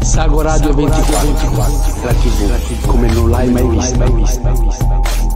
Sago Radio 24, la TV come non l'hai mai vista.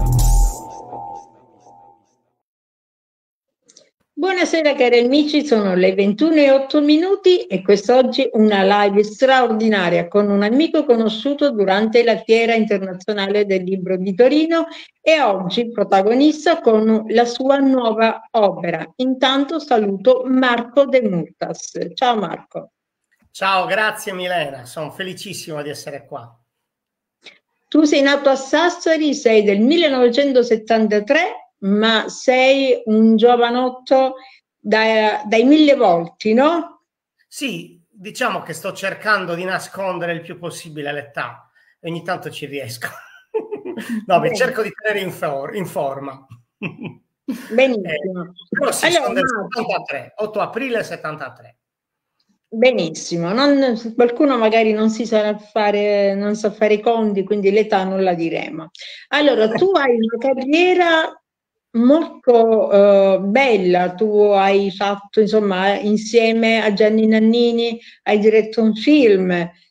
Buonasera cari amici, sono le 21:08 e quest'oggi una live straordinaria con un amico conosciuto durante la Fiera Internazionale del Libro di Torino e oggi protagonista con la sua nuova opera. Intanto saluto Marco De Murtas. Ciao Marco. Ciao, grazie Milena, sono felicissimo di essere qua. Tu sei nato a Sassari, sei del 1973, ma sei un giovanotto dai mille volti, no? Sì, diciamo che sto cercando di nascondere il più possibile l'età, ogni tanto ci riesco. No, mi cerco di tenere in forma. Benissimo. Però sì, allora, sono del 73, 8 aprile 73. Benissimo, qualcuno magari non sa fare i conti, quindi l'età non la diremo. Allora, tu hai una carriera molto bella, tu hai fatto, insomma, insieme a Gianni Nannini, hai diretto un film,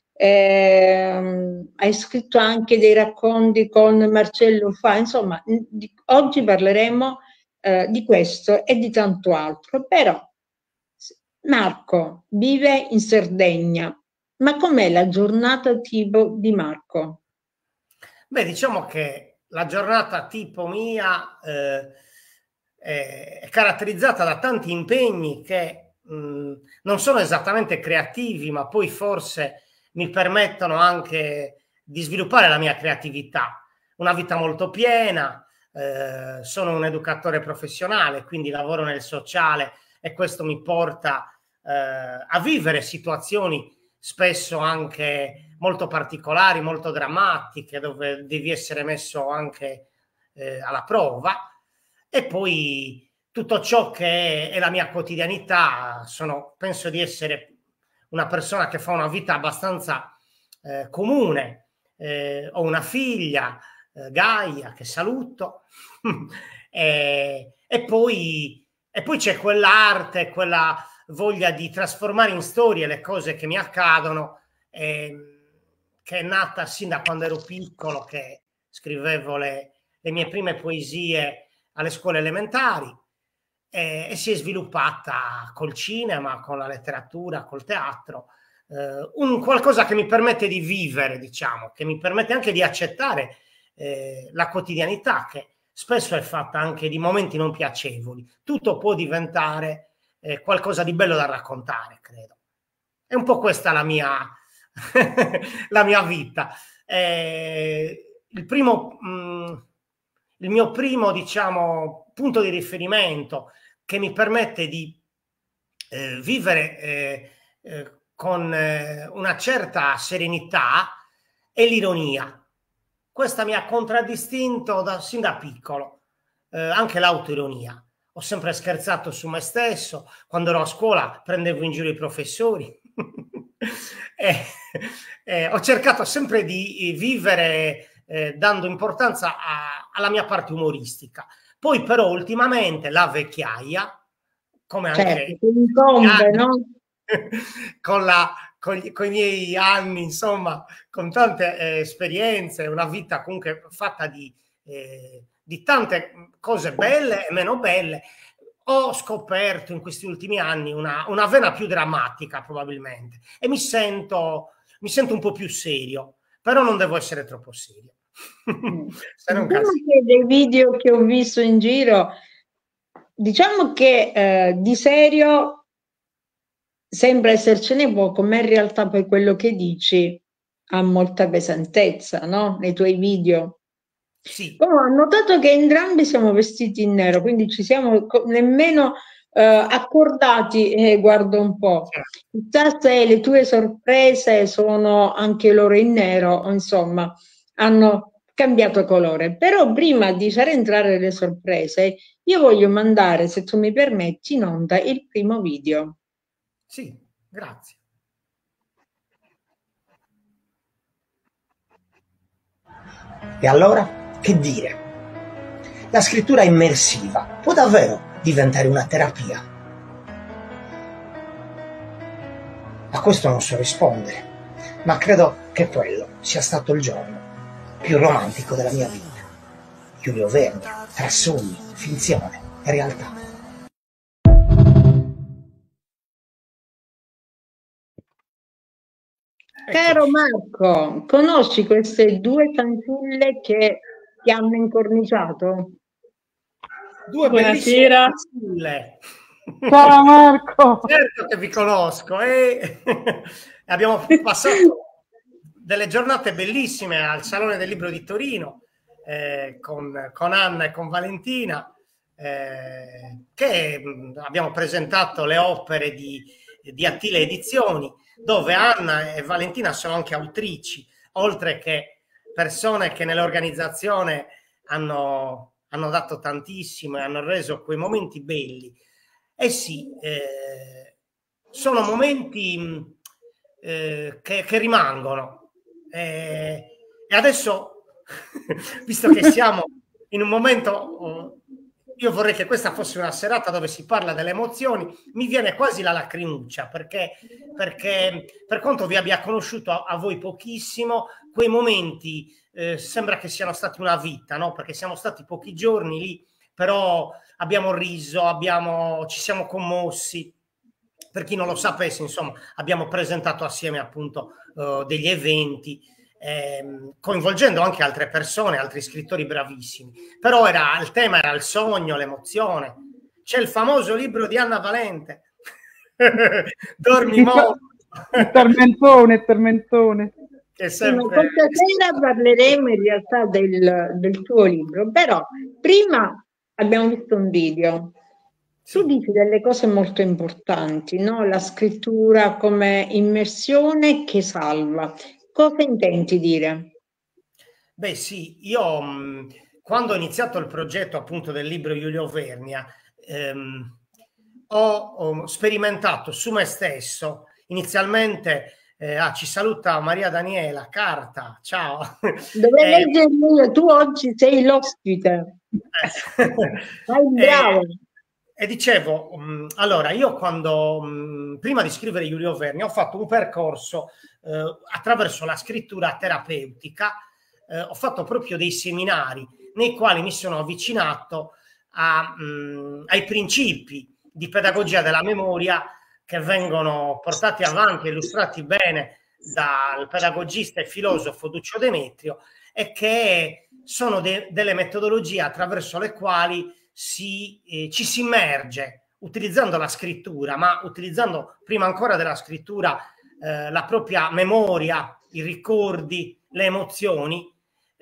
hai scritto anche dei racconti con Marcello Fa, insomma, oggi parleremo di questo e di tanto altro, però Marco vive in Sardegna, ma com'è la giornata tipo di Marco? Beh, diciamo che la giornata tipo mia è caratterizzata da tanti impegni che non sono esattamente creativi, ma poi forse mi permettono anche di sviluppare la mia creatività. Una vita molto piena, sono un educatore professionale, quindi lavoro nel sociale e questo mi porta a vivere situazioni spesso anche molto particolari, molto drammatiche, dove devi essere messo anche alla prova. E poi tutto ciò che è la mia quotidianità, penso di essere una persona che fa una vita abbastanza comune. Ho una figlia, Gaia, che saluto, e poi c'è quell'arte, quella voglia di trasformare in storie le cose che mi accadono, che è nata sin da quando ero piccolo, che scrivevo le mie prime poesie alle scuole elementari e si è sviluppata col cinema, con la letteratura, col teatro, un qualcosa che mi permette di vivere, diciamo, che mi permette anche di accettare la quotidianità, che spesso è fatta anche di momenti non piacevoli. Tutto può diventare qualcosa di bello da raccontare, credo. È un po' questa la mia la mia vita. Il mio primo, diciamo, punto di riferimento che mi permette di vivere con una certa serenità è l'ironia. Questa mi ha contraddistinto sin da piccolo, anche l'autoironia. Ho sempre scherzato su me stesso, quando ero a scuola prendevo in giro i professori. Ho cercato sempre di vivere dando importanza alla mia parte umoristica. Poi però ultimamente la vecchiaia, come anche incombe, no? con i miei anni, insomma, con tante esperienze, una vita comunque fatta di tante cose belle e meno belle, ho scoperto in questi ultimi anni una vena più drammatica probabilmente e mi sento un po' più serio, però non devo essere troppo serio. Diciamo che dei video che ho visto in giro, diciamo che di serio sembra essercene poco, ma in realtà poi quello che dici ha molta pesantezza, no? Nei tuoi video. Sì. Oh, ho notato che entrambi siamo vestiti in nero, quindi ci siamo nemmeno accordati, guardo un po'. Chissà se le tue sorprese sono anche loro in nero, o insomma, hanno cambiato colore. Però prima di far entrare le sorprese, io voglio mandare, se tu mi permetti, in onda il primo video. Sì, grazie. E allora? Che dire? La scrittura immersiva può davvero diventare una terapia? A questo non so rispondere. ma credo che quello sia stato il giorno più romantico della mia vita. Giulio Vernia, tra sogni, finzione e realtà. Caro Marco, conosci queste due fanciulle che ti hanno incorniciato? Due Buonasera. bellissime. Ciao Marco. Certo che vi conosco e abbiamo passato delle giornate bellissime al Salone del Libro di Torino con Anna e con Valentina, che abbiamo presentato le opere di Attila Edizioni, dove Anna e Valentina sono anche autrici, oltre che persone che nell'organizzazione hanno dato tantissimo e hanno reso quei momenti belli. Eh sì, sono momenti che rimangono. E adesso, visto che siamo in un momento, io vorrei che questa fosse una serata dove si parla delle emozioni, mi viene quasi la lacrimuccia, perché per quanto vi abbia conosciuto a voi pochissimo, quei momenti sembra che siano stati una vita, no? Perché siamo stati pochi giorni lì, però abbiamo riso, ci siamo commossi. Per chi non lo sapesse, insomma, abbiamo presentato assieme appunto degli eventi, coinvolgendo anche altre persone, altri scrittori bravissimi. Però il tema era il sogno, l'emozione. C'è il famoso libro di Anna Valente, Dormi molto. Il tormentone. Che sempre... Questa sera parleremo in realtà del tuo libro, però prima abbiamo visto un video. Tu dici delle cose molto importanti, no? La scrittura come immersione che salva. Cosa intendi dire? Beh sì, io quando ho iniziato il progetto appunto del libro Giulio Vernia ho sperimentato su me stesso inizialmente. Ci saluta Maria Daniela Carta, ciao. Dovrei leggere io, tu oggi sei l'ospite. Bravo. E dicevo, allora io quando prima di scrivere Giulio Vernia ho fatto un percorso attraverso la scrittura terapeutica, ho fatto proprio dei seminari nei quali mi sono avvicinato ai principi di pedagogia della memoria che vengono portati avanti e illustrati bene dal pedagogista e filosofo Duccio Demetrio, e che sono delle metodologie attraverso le quali ci si immerge utilizzando la scrittura, ma utilizzando prima ancora della scrittura la propria memoria, i ricordi, le emozioni.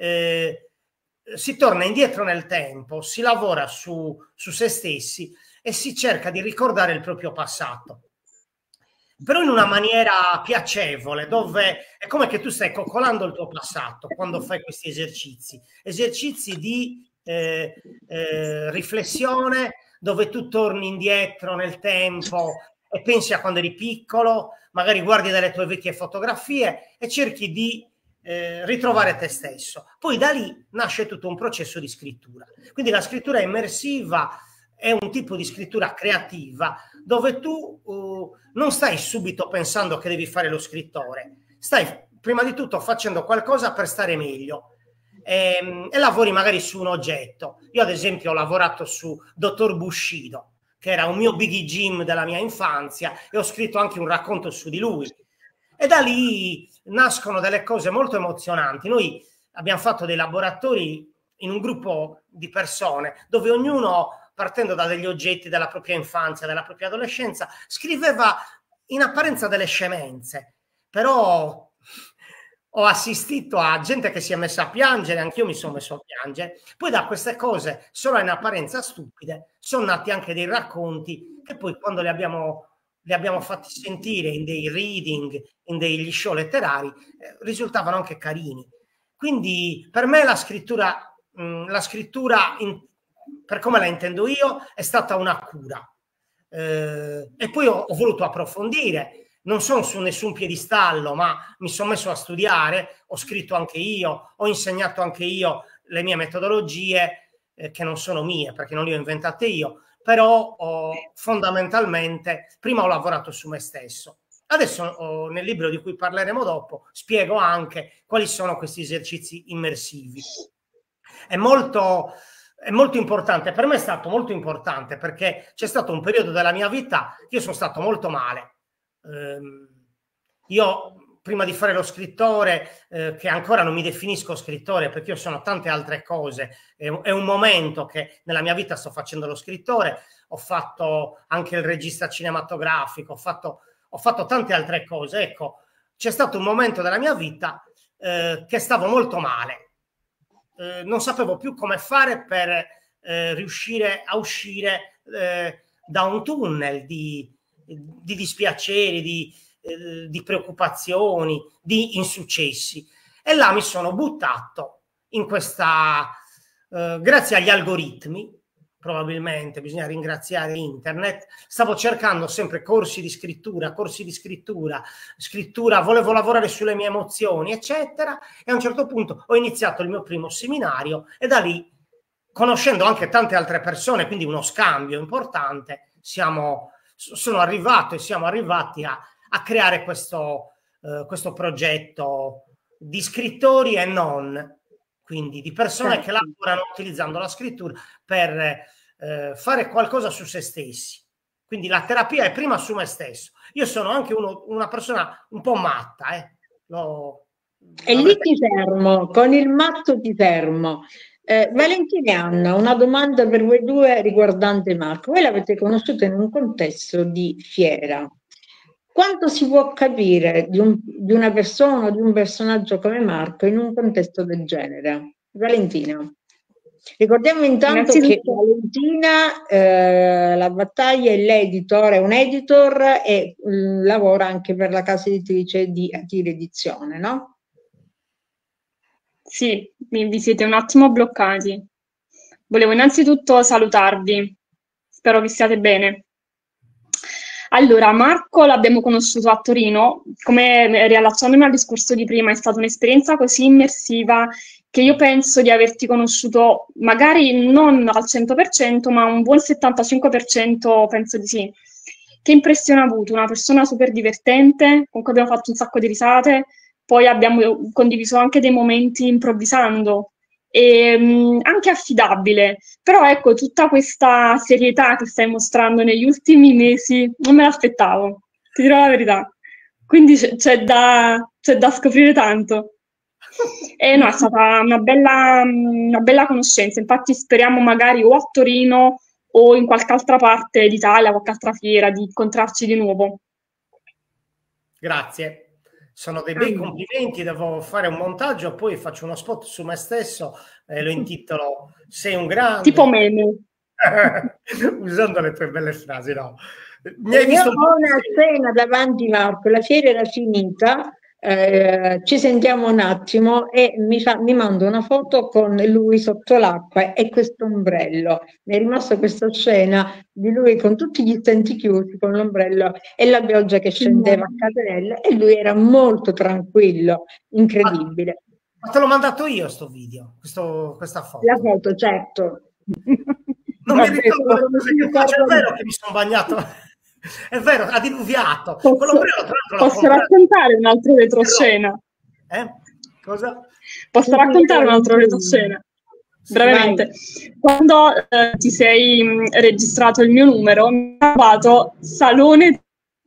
Si torna indietro nel tempo, si lavora su se stessi e si cerca di ricordare il proprio passato, però in una maniera piacevole, dove è come che tu stai coccolando il tuo passato quando fai questi esercizi di riflessione, dove tu torni indietro nel tempo e pensi a quando eri piccolo, magari guardi delle tue vecchie fotografie e cerchi di ritrovare te stesso. Poi da lì nasce tutto un processo di scrittura. Quindi la scrittura immersiva è un tipo di scrittura creativa dove tu non stai subito pensando che devi fare lo scrittore, stai prima di tutto facendo qualcosa per stare meglio e lavori magari su un oggetto. Io ad esempio ho lavorato su Dottor Bushido, che era un mio Biggie Jim della mia infanzia, e ho scritto anche un racconto su di lui, e da lì nascono delle cose molto emozionanti. Noi abbiamo fatto dei laboratori in un gruppo di persone dove ognuno, partendo da degli oggetti della propria infanzia, della propria adolescenza, scriveva in apparenza delle scemenze, però ho assistito a gente che si è messa a piangere, anch'io mi sono messo a piangere. Poi da queste cose, solo in apparenza stupide, sono nati anche dei racconti che poi quando li abbiamo fatti sentire in dei reading, in degli show letterari, risultavano anche carini. Quindi per me la scrittura per come la intendo io, è stata una cura. E poi ho voluto approfondire. Non sono su nessun piedistallo, ma mi sono messo a studiare, ho scritto anche io, ho insegnato anche io le mie metodologie, che non sono mie, perché non le ho inventate io, però fondamentalmente prima ho lavorato su me stesso. Adesso nel libro di cui parleremo dopo spiego anche quali sono questi esercizi immersivi. È molto importante, per me è stato molto importante perché c'è stato un periodo della mia vita che io sono stato molto male. Io prima di fare lo scrittore, che ancora non mi definisco scrittore perché io sono tante altre cose, è un momento che nella mia vita sto facendo lo scrittore, ho fatto anche il regista cinematografico, ho fatto tante altre cose. Ecco, c'è stato un momento della mia vita che stavo molto male. Non sapevo più come fare per riuscire a uscire da un tunnel di dispiaceri, di preoccupazioni, di insuccessi. E là mi sono buttato in questa, grazie agli algoritmi, probabilmente bisogna ringraziare internet, stavo cercando sempre corsi di scrittura, volevo lavorare sulle mie emozioni, eccetera, e a un certo punto ho iniziato il mio primo seminario e da lì, conoscendo anche tante altre persone, quindi uno scambio importante, siamo arrivati a creare questo progetto di scrittori e non, quindi di persone che lavorano utilizzando la scrittura per fare qualcosa su se stessi. Quindi la terapia è prima su me stesso. Io sono anche una persona un po' matta. E lì ti fermo, con il matto ti fermo. Valentina e Anna, una domanda per voi due riguardante Marco. Voi l'avete conosciuto in un contesto di fiera. Quanto si può capire di una persona o di un personaggio come Marco in un contesto del genere? Valentina. Ricordiamo intanto che Valentina, la battaglia è l'editor, è un editor e lavora anche per la casa editrice di Atire Edizione, no? Sì, vi siete un attimo bloccati. Volevo innanzitutto salutarvi, spero che stiate bene. Allora, Marco l'abbiamo conosciuto a Torino, come riallacciandomi al discorso di prima, è stata un'esperienza così immersiva che io penso di averti conosciuto magari non al 100%, ma un buon 75% penso di sì. Che impressione ha avuto? Una persona super divertente, con cui abbiamo fatto un sacco di risate, poi abbiamo condiviso anche dei momenti improvvisando, e anche affidabile. Però ecco, tutta questa serietà che stai mostrando negli ultimi mesi non me l'aspettavo, ti dirò la verità. Quindi c'è da scoprire tanto. E no, è stata una bella conoscenza. Infatti speriamo magari o a Torino o in qualche altra parte d'Italia, qualche altra fiera, di incontrarci di nuovo. Grazie. Sono dei bei complimenti, devo fare un montaggio, poi faccio uno spot su me stesso e lo intitolo Sei un grande. Tipo meme. Usando le tue belle frasi, no? Io ho una scena davanti, Marco, la fiera era finita, ci sentiamo un attimo e mi manda una foto con lui sotto l'acqua e questo ombrello. Mi è rimasta questa scena di lui con tutti gli stenti chiusi, con l'ombrello e la pioggia che scendeva a catenelle e lui era molto tranquillo, incredibile. Ma te l'ho mandato io sto video, questa foto. La foto, certo. Non mi ricordo è vero che mi sono bagnato. È vero, ha diluviato. Posso raccontare un altro retroscena? Cosa? Posso raccontare un altro retroscena? Brevemente. Quando ti sei registrato il mio numero, mi ha trovato Salone.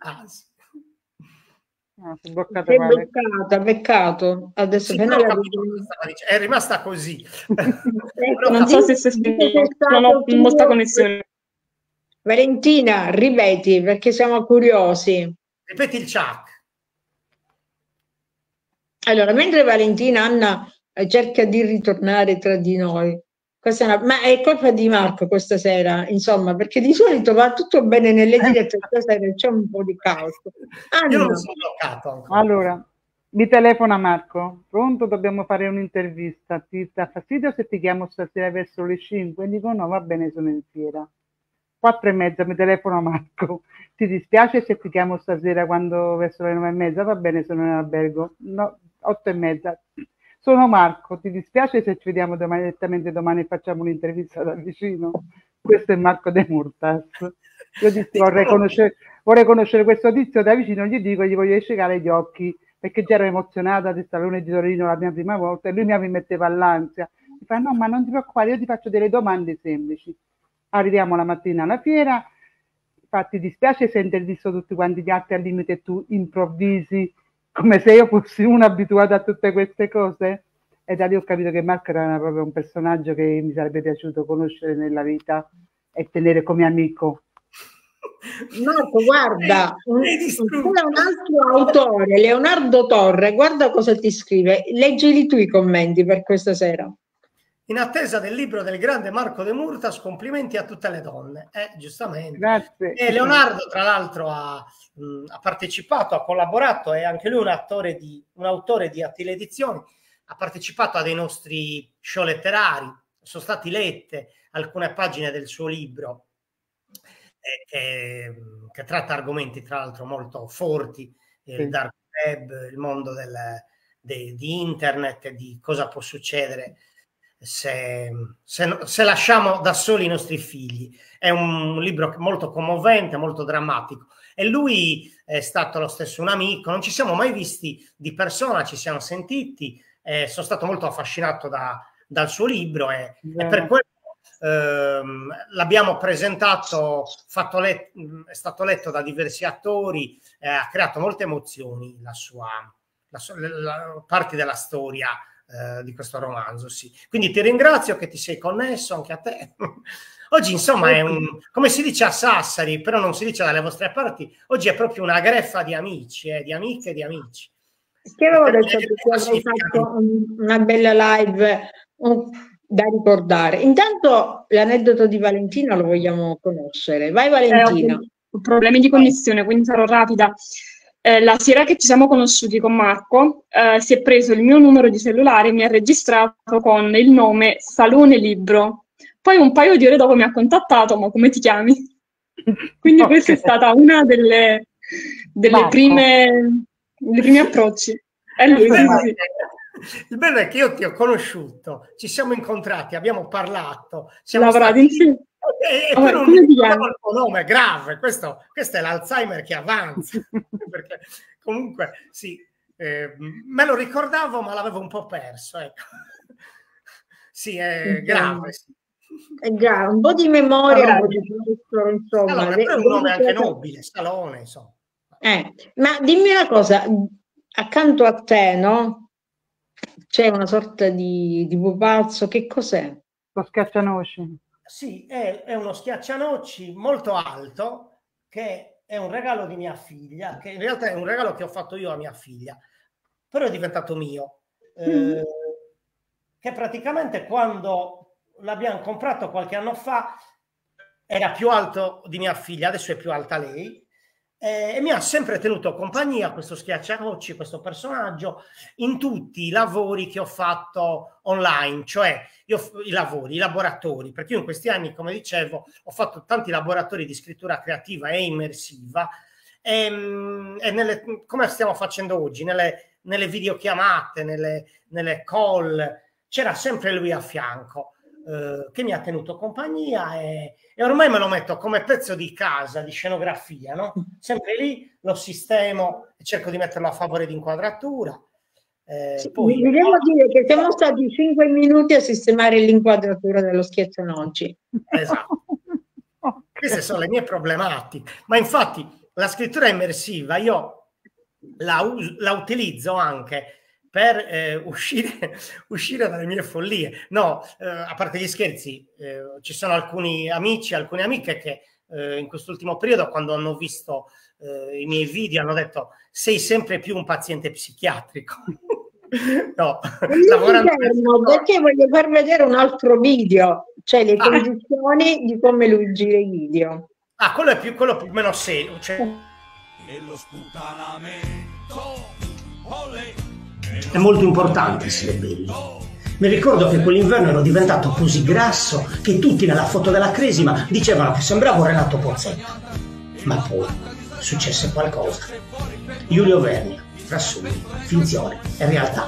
Sei bloccata, peccato. Adesso sì, è rimasta così. Non so se non ho molta connessione. Valentina, ripeti perché siamo curiosi. Ripeti il chat. Allora, mentre Valentina, Anna cerca di ritornare tra di noi, ma è colpa di Marco questa sera, insomma, perché di solito va tutto bene nelle dirette, stasera c'è un po' di caos. Io non sono bloccato ancora. Allora, mi telefona Marco. Pronto, dobbiamo fare un'intervista. Ti dà fastidio se ti chiamo stasera verso le 5? Dico no, va bene, sono in fiera. 4:30 mi telefona Marco. Ti dispiace se ti chiamo stasera quando verso le 9:30? Va bene, sono in albergo. No, 8:30. Sono Marco, ti dispiace se ci vediamo direttamente domani e facciamo un'intervista da vicino? Questo è Marco De Murtas. Io dissi, vorrei conoscere questo tizio da vicino, gli dico, gli voglio asciugare gli occhi, perché già ero emozionata del Salone di Torino la mia prima volta, e lui mi metteva all'ansia. Mi fa, no, ma non ti preoccupare, io ti faccio delle domande semplici. Arriviamo la mattina alla fiera, infatti dispiace se hai intervisto tutti quanti gli altri al limite e tu improvvisi, come se io fossi una abituata a tutte queste cose. E da lì ho capito che Marco era proprio un personaggio che mi sarebbe piaciuto conoscere nella vita e tenere come amico. Marco, guarda, un altro autore, Leonardo Torre, guarda cosa ti scrive, leggili tu i commenti per questa sera. In attesa del libro del grande Marco De Murtas, complimenti a tutte le donne. Giustamente. Grazie. E Leonardo, tra l'altro, ha partecipato, ha collaborato, è anche lui un autore di Attila Edizioni, ha partecipato a dei nostri show letterari, sono state lette alcune pagine del suo libro che tratta argomenti tra l'altro molto forti, il dark web, il mondo di internet, di cosa può succedere se lasciamo da soli i nostri figli. È un libro molto commovente, molto drammatico, e lui è stato lo stesso un amico, non ci siamo mai visti di persona, ci siamo sentiti. Sono stato molto affascinato dal suo libro e per quello l'abbiamo presentato, è stato letto da diversi attori, ha creato molte emozioni la parte della storia di questo romanzo. Sì. Quindi ti ringrazio che ti sei connesso, anche a te. Oggi insomma è come si dice a Sassari, però non si dice dalle vostre parti, oggi è proprio una greffa di amici, di amiche e di amici. Che avevo detto che avrei fatto una bella live da ricordare. Intanto l'aneddoto di Valentina lo vogliamo conoscere. Vai Valentina. Ho problemi di connessione, quindi sarò rapida. La sera che ci siamo conosciuti con Marco, si è preso il mio numero di cellulare e mi ha registrato con il nome Salone Libro. Poi un paio di ore dopo mi ha contattato, ma come ti chiami? Quindi questa è stata una dei primi approcci. Il bello è che io ti ho conosciuto, ci siamo incontrati, abbiamo parlato, siamo lavorati insieme. E poi non mi ricordo il tuo nome, è grave, questo è l'Alzheimer che avanza, perché comunque sì, me lo ricordavo ma l'avevo un po' perso, ecco. Sì, è grave, sì. È grave, un po' di memoria, un po' di tutto, insomma. Salone, è un nome anche nobile, Salone, insomma. Ma dimmi una cosa, accanto a te, no? C'è una sorta di pupazzo, che cos'è? Lo schiaccianoci. Sì, è uno schiaccianoci molto alto, che è un regalo di mia figlia, che in realtà è un regalo che ho fatto io a mia figlia, però è diventato mio, che praticamente quando l'abbiamo comprato qualche anno fa era più alto di mia figlia, adesso è più alta lei, e mi ha sempre tenuto compagnia questo schiaccianoci, questo personaggio, in tutti i lavori che ho fatto online, cioè i laboratori, perché io in questi anni, come dicevo, ho fatto tanti laboratori di scrittura creativa e immersiva, e come stiamo facendo oggi, nelle videochiamate, nelle call, c'era sempre lui a fianco, che mi ha tenuto compagnia e ormai me lo metto come pezzo di casa, di scenografia, no? Sempre lì lo sistemo e cerco di metterlo a favore di inquadratura. Poi devo dire che siamo stati 5 minuti a sistemare l'inquadratura dello schiaccianoci. Esatto. Queste sono le mie problematiche, ma infatti la scrittura immersiva io la utilizzo anche per uscire dalle mie follie. No, a parte gli scherzi, ci sono alcuni amici, alcune amiche che in quest'ultimo periodo, quando hanno visto i miei video, hanno detto: sei sempre più un paziente psichiatrico. No, perché voglio far vedere un altro video, cioè le condizioni di come lui gira i video. Quello è più o meno serio. Cioè... Nello sputanamento, olè. È molto importante essere belli. Mi ricordo che quell'inverno ero diventato così grasso che tutti nella foto della cresima dicevano che sembravo Renato Pozzetto. Ma poi successe qualcosa. Giulio Vernia, tra sogni, finzione e realtà.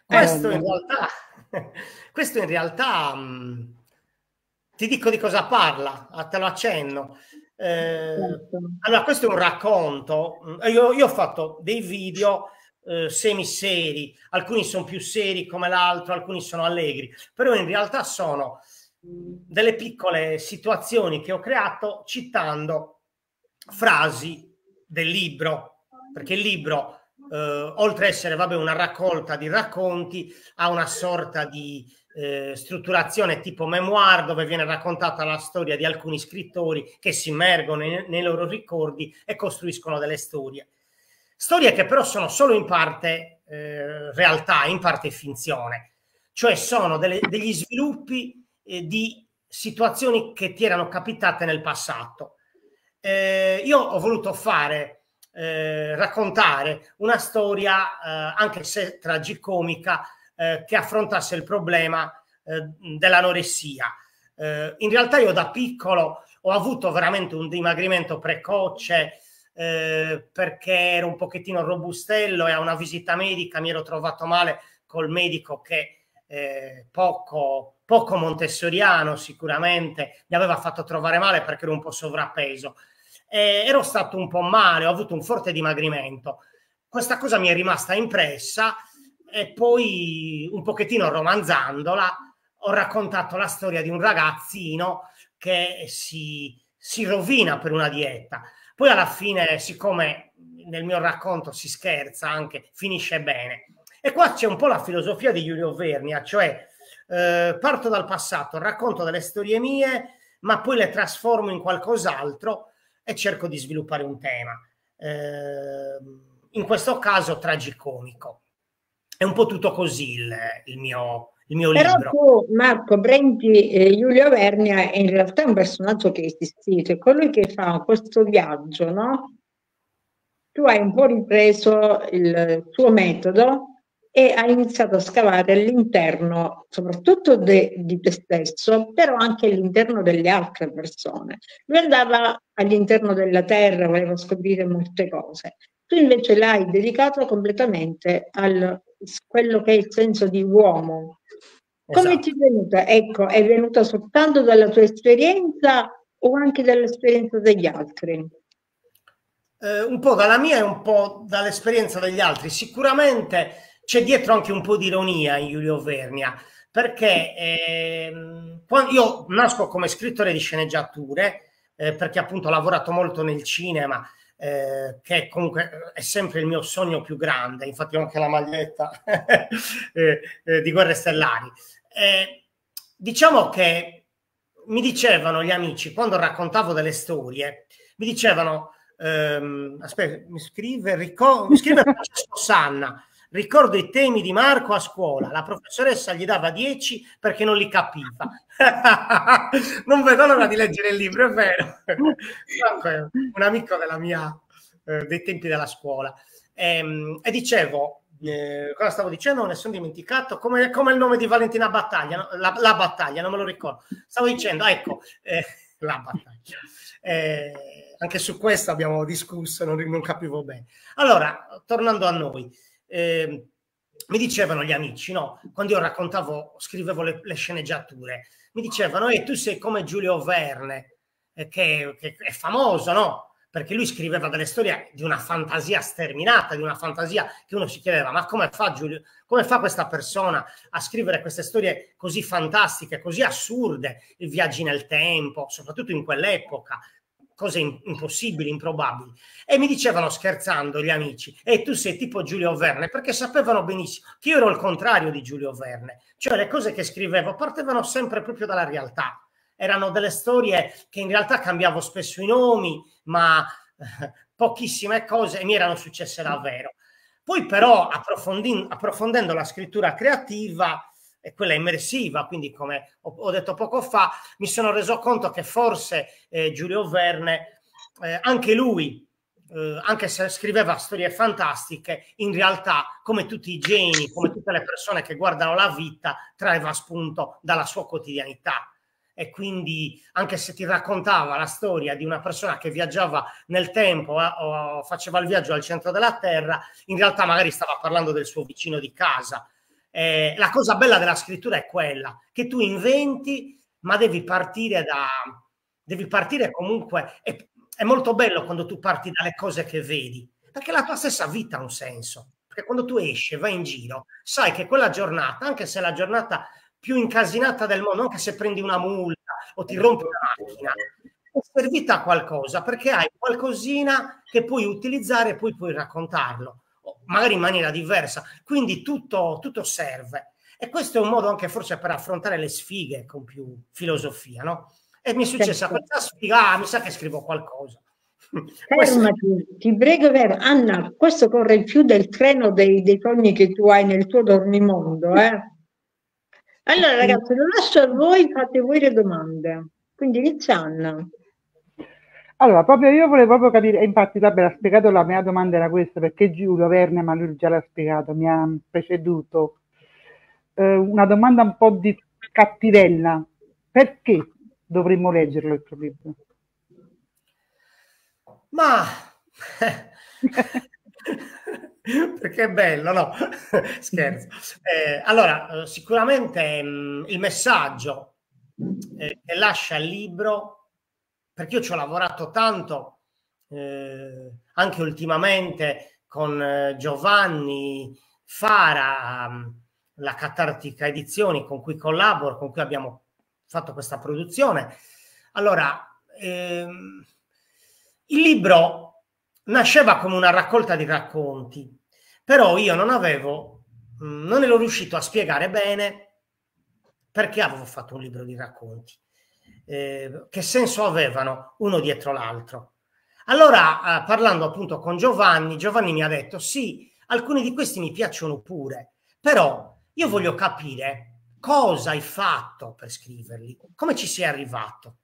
Questo in realtà, questo in realtà ti dico di cosa parla, te lo accenno. Allora, questo è un racconto. Io ho fatto dei video semiseri, alcuni sono più seri come l'altro, alcuni sono allegri, però in realtà sono delle piccole situazioni che ho creato citando frasi del libro, perché il libro oltre a essere una raccolta di racconti, ha una sorta di strutturazione tipo memoir, dove viene raccontata la storia di alcuni scrittori che si immergono nei loro ricordi e costruiscono delle storie che però sono solo in parte realtà, in parte finzione, cioè sono degli sviluppi di situazioni che ti erano capitate nel passato. Io ho voluto raccontare una storia, anche se tragicomica, che affrontasse il problema dell'anoressia. In realtà io da piccolo ho avuto veramente un dimagrimento precoce, perché ero un pochettino robustello e a una visita medica mi ero trovato male col medico che poco montessoriano sicuramente, mi aveva fatto trovare male perché ero un po' sovrappeso. Ero stato un po' male, ho avuto un forte dimagrimento. Questa cosa mi è rimasta impressa e poi, un pochettino romanzandola, ho raccontato la storia di un ragazzino che si rovina per una dieta. Poi alla fine, siccome nel mio racconto si scherza anche, finisce bene. E qua c'è un po' la filosofia di Giulio Vernia, cioè parto dal passato, racconto delle storie mie, ma poi le trasformo in qualcos'altro e cerco di sviluppare un tema, in questo caso tragicomico. È un po' tutto così il mio libro. Però tu, Marco, prendi Giulio Vernia, è in realtà un personaggio che è esistito, è colui che fa questo viaggio, no? Tu hai un po' ripreso il tuo metodo e hai iniziato a scavare all'interno soprattutto di te stesso, però anche all'interno delle altre persone. Lui andava all'interno della terra, voleva scoprire molte cose. Tu invece l'hai dedicato completamente a quello che è il senso di uomo. Come Esatto. ti è venuta? Ecco, è venuta soltanto dalla tua esperienza o anche dall'esperienza degli altri? Un po' dalla mia e un po' dall'esperienza degli altri. Sicuramente c'è dietro anche un po' di ironia in Giulio Vernia, perché quando io nasco come scrittore di sceneggiature, perché appunto ho lavorato molto nel cinema, che comunque è sempre il mio sogno più grande, infatti ho anche la maglietta di Guerre Stellari. Diciamo che mi dicevano gli amici, quando raccontavo delle storie, mi dicevano, aspetta, mi scrive Francesco Sanna, ricordo i temi di Marco a scuola, la professoressa gli dava 10 perché non li capiva. Non vedo l'ora di leggere il libro, è vero. Franco è un amico della dei tempi della scuola. E dicevo, cosa stavo dicendo? Ne sono dimenticato. Come il nome di Valentina Battaglia, no? La Battaglia, non me lo ricordo. Stavo dicendo, ecco, la Battaglia. Anche su questo abbiamo discusso, non capivo bene. Allora, tornando a noi, mi dicevano gli amici, no? Quando io scrivevo le sceneggiature, mi dicevano, tu sei come Giulio Verne, che è famoso, no? Perché lui scriveva delle storie di una fantasia sterminata, di una fantasia che uno si chiedeva, ma come fa Giulio, come fa questa persona a scrivere queste storie così fantastiche, così assurde, i viaggi nel tempo, soprattutto in quell'epoca, cose impossibili, improbabili. E mi dicevano scherzando gli amici, tu sei tipo Giulio Verne, perché sapevano benissimo che io ero il contrario di Giulio Verne, cioè le cose che scrivevo partevano sempre proprio dalla realtà. Erano delle storie che in realtà cambiavo spesso i nomi, ma pochissime cose mi erano successe davvero. Poi però approfondendo la scrittura creativa e quella immersiva, quindi come ho detto poco fa, mi sono reso conto che forse Giulio Verne, anche lui, anche se scriveva storie fantastiche, in realtà, come tutti i geni, come tutte le persone che guardano la vita, traeva spunto dalla sua quotidianità. E quindi anche se ti raccontava la storia di una persona che viaggiava nel tempo o faceva il viaggio al centro della Terra, in realtà magari stava parlando del suo vicino di casa. La cosa bella della scrittura è quella, che tu inventi, ma devi partire comunque, è molto bello quando tu parti dalle cose che vedi, perché la tua stessa vita ha un senso, perché quando tu esci e vai in giro, sai che quella giornata, anche se è la giornata più incasinata del mondo, anche se prendi una multa o ti rompi una macchina, è servita a qualcosa, perché hai qualcosina che puoi utilizzare e poi puoi raccontarlo, magari in maniera diversa, quindi tutto serve. E questo è un modo anche forse per affrontare le sfighe con più filosofia, no? E mi è successa questa sfiga, mi sa che scrivo qualcosa. Fermati, ti prego, Anna, questo corre più del treno dei sogni che tu hai nel tuo dormimondo, eh? Allora ragazzi, lo lascio a voi, fate voi le domande. Quindi inizia Anna. Allora, proprio io volevo proprio capire, infatti vabbè, ha spiegato, la mia domanda era questa, perché Giulio Verne, ma lui già l'ha spiegato, mi ha preceduto. Una domanda un po' di cattivella, perché dovremmo leggerlo il tuo libro? Ma perché è bello, no? Scherzo. Allora, sicuramente il messaggio che lascia il libro, perché io ci ho lavorato tanto, anche ultimamente con Giovanni Fara, la Catartica Edizioni, con cui collaboro, con cui abbiamo fatto questa produzione. Allora, il libro nasceva come una raccolta di racconti, però io non ero riuscito a spiegare bene perché avevo fatto un libro di racconti, che senso avevano uno dietro l'altro. Allora, parlando appunto con Giovanni mi ha detto sì, alcuni di questi mi piacciono pure, però io voglio capire cosa hai fatto per scriverli, come ci sei arrivato.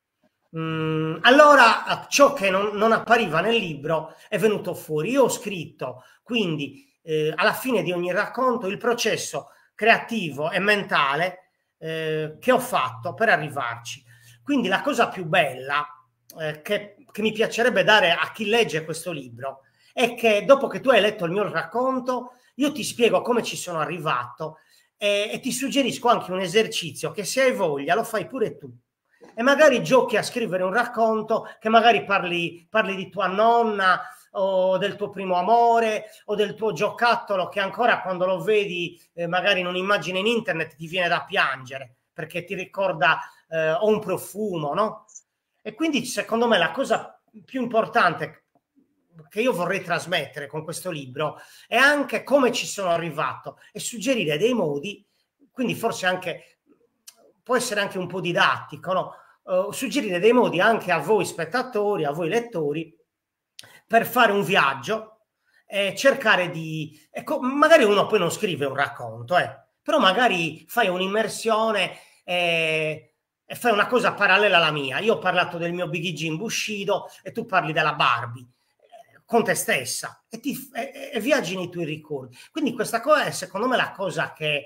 Allora ciò che non appariva nel libro è venuto fuori. Io ho scritto quindi alla fine di ogni racconto il processo creativo e mentale che ho fatto per arrivarci. Quindi la cosa più bella che mi piacerebbe dare a chi legge questo libro è che dopo che tu hai letto il mio racconto io ti spiego come ci sono arrivato e ti suggerisco anche un esercizio che se hai voglia lo fai pure tu. E magari giochi a scrivere un racconto che magari parli di tua nonna o del tuo primo amore o del tuo giocattolo che ancora quando lo vedi magari in un'immagine in internet ti viene da piangere perché ti ricorda o un profumo, no? E quindi secondo me la cosa più importante che io vorrei trasmettere con questo libro è anche come ci sono arrivato e suggerire dei modi, quindi forse anche può essere anche un po' didattico, no? Suggerire dei modi anche a voi spettatori, a voi lettori, per fare un viaggio e cercare di... Ecco, magari uno poi non scrive un racconto, però magari fai un'immersione e fai una cosa parallela alla mia. Io ho parlato del mio Biggie Jean Bushido e tu parli della Barbie con te stessa e viaggi nei tuoi ricordi. Quindi questa cosa è secondo me la cosa che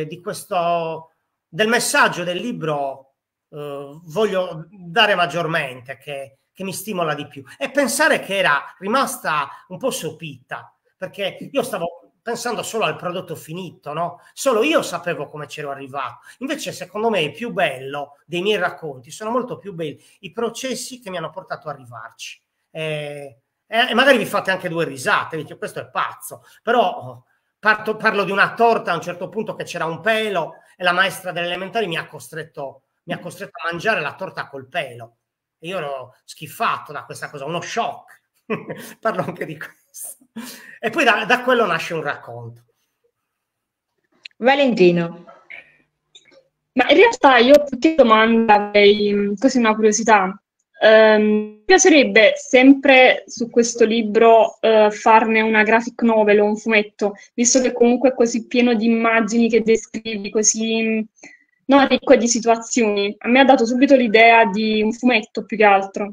del messaggio del libro voglio dare maggiormente, che mi stimola di più, e pensare che era rimasta un po' sopita, perché io stavo pensando solo al prodotto finito, no? Solo io sapevo come c'ero arrivato. Invece secondo me il più bello dei miei racconti sono molto più belli i processi che mi hanno portato ad arrivarci. E magari vi fate anche due risate, dice questo è pazzo, però parlo di una torta a un certo punto che c'era un pelo e la maestra delle elementari mi ha costretto a mangiare la torta col pelo. E io ero schifato da questa cosa, uno shock. Parlo anche di questo. E poi da quello nasce un racconto. Valentino. Ma in realtà io ho più domande, avrei così una curiosità. Mi piacerebbe sempre su questo libro farne una graphic novel o un fumetto, visto che comunque è così pieno di immagini che descrivi, così ricco di situazioni. A me ha dato subito l'idea di un fumetto più che altro.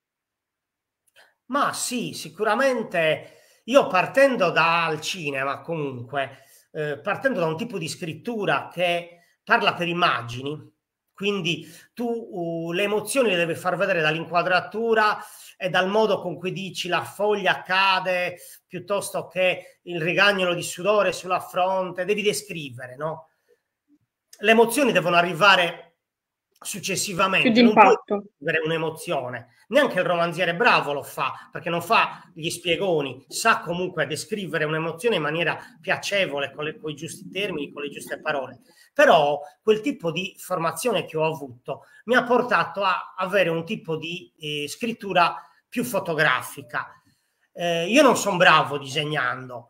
Ma sì, sicuramente io partendo dal cinema comunque, partendo da un tipo di scrittura che parla per immagini, Quindi tu le emozioni le devi far vedere dall'inquadratura e dal modo con cui dici la foglia cade, piuttosto che il rigagnolo di sudore sulla fronte, devi descrivere, no? Le emozioni devono arrivare successivamente, Più non puoi d'impatto. descrivere un'emozione. Neanche il romanziere bravo lo fa, perché non fa gli spiegoni, sa comunque descrivere un'emozione in maniera piacevole, con i giusti termini, con le giuste parole. Però quel tipo di formazione che ho avuto mi ha portato a avere un tipo di scrittura più fotografica. Io non sono bravo disegnando,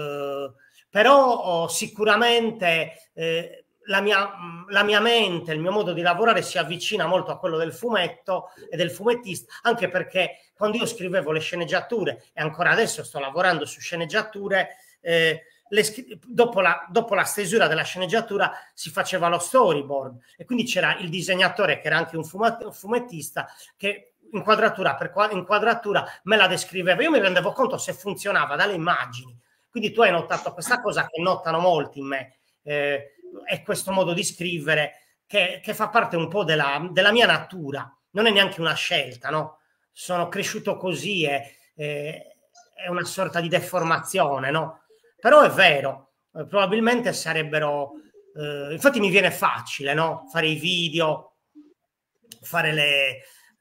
però sicuramente la mia mente, il mio modo di lavorare si avvicina molto a quello del fumetto e del fumettista, anche perché quando io scrivevo le sceneggiature, e ancora adesso sto lavorando su sceneggiature, dopo la stesura della sceneggiatura si faceva lo storyboard e quindi c'era il disegnatore che era anche un fumettista che inquadratura per inquadratura me la descriveva. Io mi rendevo conto se funzionava dalle immagini. Quindi tu hai notato questa cosa che notano molti in me, è questo modo di scrivere che fa parte un po' della mia natura, non è neanche una scelta, no? Sono cresciuto così, è una sorta di deformazione, no? Però è vero, probabilmente sarebbero, infatti mi viene facile, no? Fare i video, fare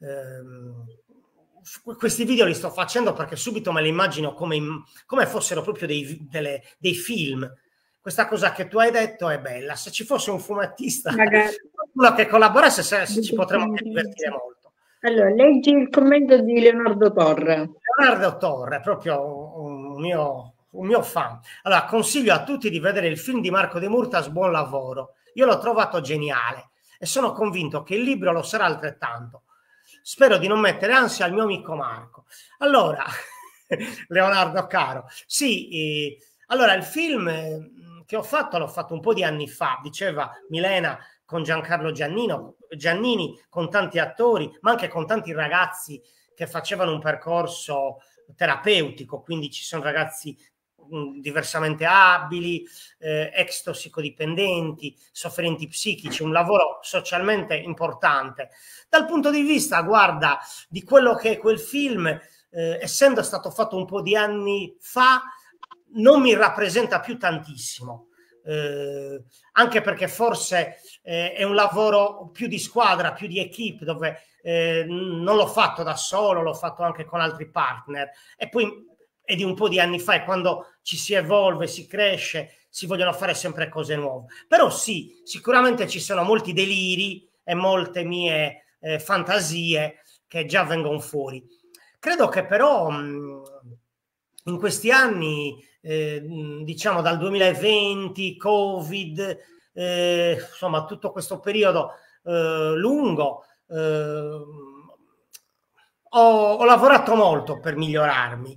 questi video li sto facendo perché subito me li immagino come fossero proprio dei film. Questa cosa che tu hai detto è bella. Se ci fosse un fumettista uno che collaborasse, ci potremmo anche divertire molto. Allora, leggi il commento di Leonardo Torre. Leonardo Torre, proprio un mio fan. Allora, consiglio a tutti di vedere il film di Marco De Murtas, Buon lavoro. Io l'ho trovato geniale e sono convinto che il libro lo sarà altrettanto. Spero di non mettere ansia al mio amico Marco. Allora, Leonardo caro, sì, allora il film che ho fatto l'ho fatto un po' di anni fa, diceva Milena, con Giancarlo Giannini, con tanti attori, ma anche con tanti ragazzi che facevano un percorso terapeutico, quindi ci sono ragazzi diversamente abili, ex tossicodipendenti, sofferenti psichici, un lavoro socialmente importante. Dal punto di vista, guarda, di quello che è quel film, essendo stato fatto un po' di anni fa, non mi rappresenta più tantissimo, anche perché forse è un lavoro più di squadra, più di equipe, dove non l'ho fatto da solo, l'ho fatto anche con altri partner, e poi è di un po' di anni fa, e quando ci si evolve, si cresce, si vogliono fare sempre cose nuove. Però sì, sicuramente ci sono molti deliri e molte mie fantasie che già vengono fuori. Credo che però in questi anni, diciamo dal 2020, Covid, insomma tutto questo periodo lungo, ho lavorato molto per migliorarmi,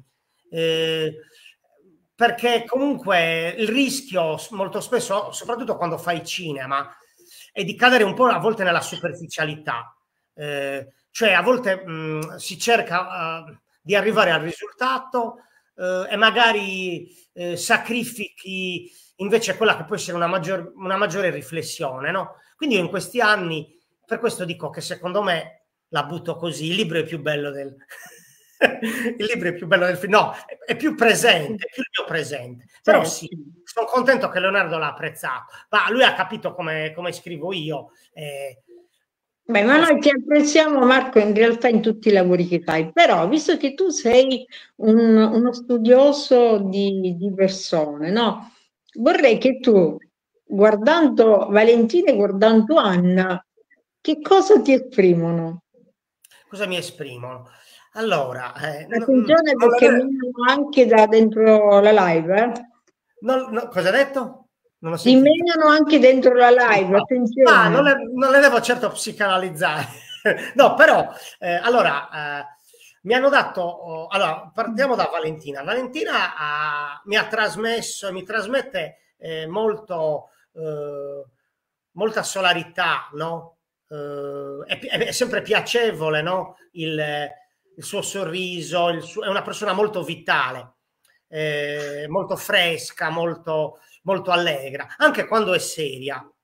perché comunque il rischio molto spesso, soprattutto quando fai cinema, è di cadere un po' a volte nella superficialità, cioè a volte si cerca di arrivare al risultato e magari sacrifichi invece quella che può essere una maggiore riflessione, no? Quindi io in questi anni, per questo dico che secondo me, la butto così, il libro è più bello del il libro è più bello del film, no, è più presente, è più il mio presente. Però sì, sono contento che Leonardo l'ha apprezzato, ma lui ha capito come scrivo io. Beh, ma noi ti apprezziamo, Marco, in realtà in tutti i lavori che fai, però visto che tu sei uno studioso di persone, no? Vorrei che tu, guardando Valentina e guardando Anna, che cosa ti esprimono? Cosa mi esprimono? Allora, attenzione perché menano anche da dentro la live. Cosa ha detto? Non ho sentito. Ti menano anche dentro la live, no. Attenzione. Non le devo certo psicanalizzare. No, però, allora, mi hanno dato... allora, partiamo da Valentina. Valentina mi ha trasmesso e mi trasmette molta solarità, no? È sempre piacevole, no? Il suo sorriso, è una persona molto vitale, molto fresca, molto allegra, anche quando è seria.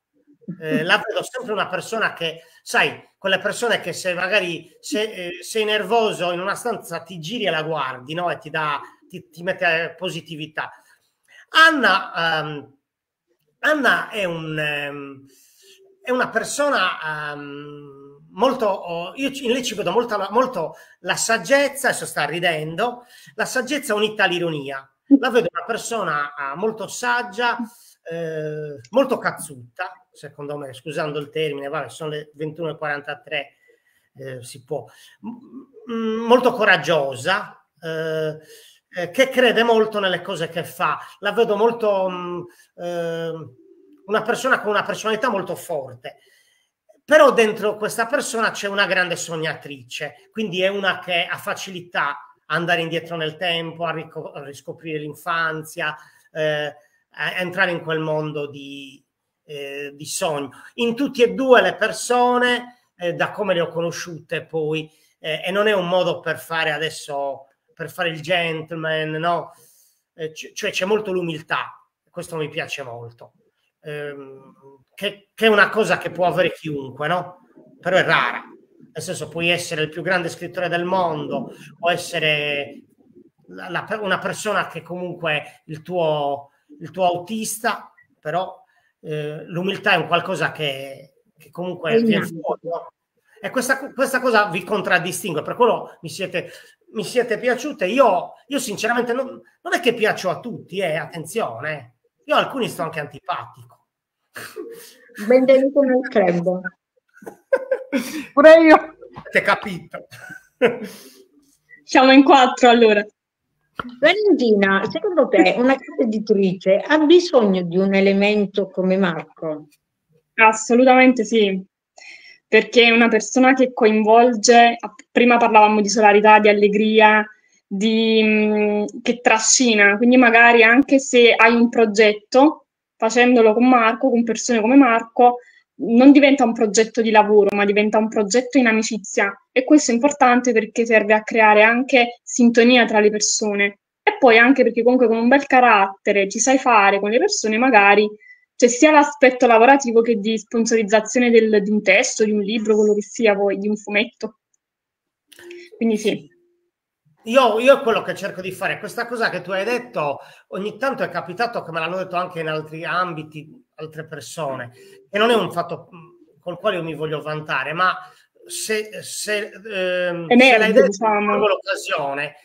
La vedo sempre una persona che, sai, quelle persone che se magari sei nervoso in una stanza ti giri e la guardi, no? E ti mette positività. Anna è una persona molto, in lei ci vedo molto la saggezza, adesso sta ridendo, la saggezza unita all'ironia. La vedo una persona molto saggia, molto cazzuta, secondo me, scusando il termine, vabbè, sono le 21:43, si può, molto coraggiosa, che crede molto nelle cose che fa. La vedo molto una persona con una personalità molto forte, però dentro questa persona c'è una grande sognatrice, quindi è una che ha facilità a andare indietro nel tempo, a riscoprire l'infanzia, a entrare in quel mondo di sogno. In tutti e due le persone, da come le ho conosciute poi, e non è un modo per fare adesso, per fare il gentleman, no? Cioè c'è molto l'umiltà, questo mi piace molto, che è una cosa che può avere chiunque, no? Però è rara, nel senso puoi essere il più grande scrittore del mondo o essere una persona che comunque è il tuo autista, però l'umiltà è un qualcosa che comunque viene fuori, no? E questa cosa vi contraddistingue, per quello mi siete piaciute. Io sinceramente non è che piaccio a tutti, attenzione, io a alcuni sto anche antipatico. Benvenuto nel club. Pure io. Avete capito? Siamo in 4 allora. Valentina, secondo te una casa editrice ha bisogno di un elemento come Marco? Assolutamente sì, perché è una persona che coinvolge, prima parlavamo di solarità, di allegria, che trascina, quindi magari anche se hai un progetto, facendolo con Marco, con persone come Marco, non diventa un progetto di lavoro, ma diventa un progetto in amicizia, e questo è importante perché serve a creare anche sintonia tra le persone, e poi anche perché comunque con un bel carattere ci sai fare con le persone, magari c'è sia l'aspetto lavorativo che di sponsorizzazione di un testo, di un libro, quello che sia poi, di un fumetto. Quindi sì. Io quello che cerco di fare, questa cosa che tu hai detto, ogni tanto è capitato che me l'hanno detto anche in altri ambiti, altre persone, e non è un fatto col quale io mi voglio vantare, ma se l'hai detto, diciamo, l'occasione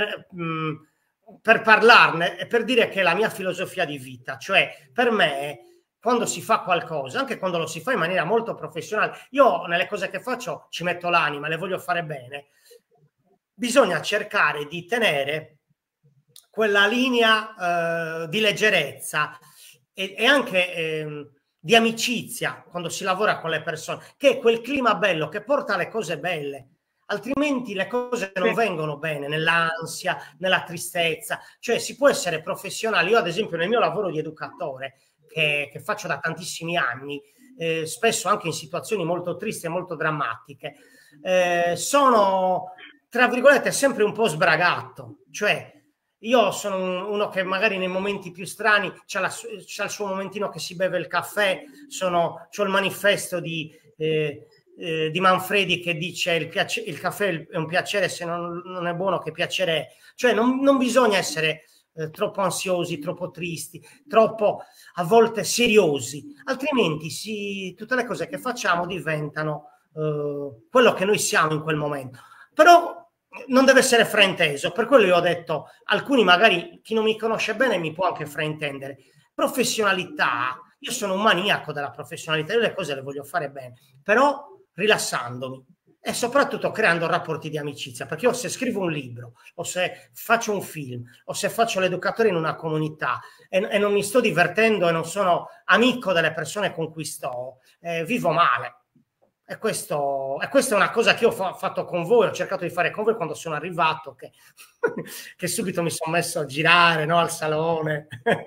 per parlarne e per dire che è la mia filosofia di vita, cioè per me quando si fa qualcosa, anche quando lo si fa in maniera molto professionale, io nelle cose che faccio ci metto l'anima, le voglio fare bene, bisogna cercare di tenere quella linea di leggerezza e anche di amicizia quando si lavora con le persone, che è quel clima bello che porta alle cose belle, altrimenti le cose non vengono bene, nell'ansia, nella tristezza. Cioè si può essere professionali. Io ad esempio nel mio lavoro di educatore che faccio da tantissimi anni, spesso anche in situazioni molto tristi e molto drammatiche, sono tra virgolette sempre un po' sbragato, cioè io sono uno che magari nei momenti più strani c'ha il suo momentino che si beve il caffè, c'ho il manifesto di Manfredi che dice il caffè è un piacere, se non è buono che piacere è. Cioè non bisogna essere troppo ansiosi, troppo tristi, troppo a volte seriosi, altrimenti tutte le cose che facciamo diventano quello che noi siamo in quel momento. Però non deve essere frainteso, per quello io ho detto, alcuni magari chi non mi conosce bene mi può anche fraintendere. Professionalità, io sono un maniaco della professionalità, io le cose le voglio fare bene, però rilassandomi e soprattutto creando rapporti di amicizia, perché io se scrivo un libro o se faccio un film o se faccio l'educatore in una comunità e non mi sto divertendo e non sono amico delle persone con cui sto, vivo male. E questa è una cosa che io ho fatto con voi, ho cercato di fare con voi quando sono arrivato, che subito mi sono messo a girare, no, al salone.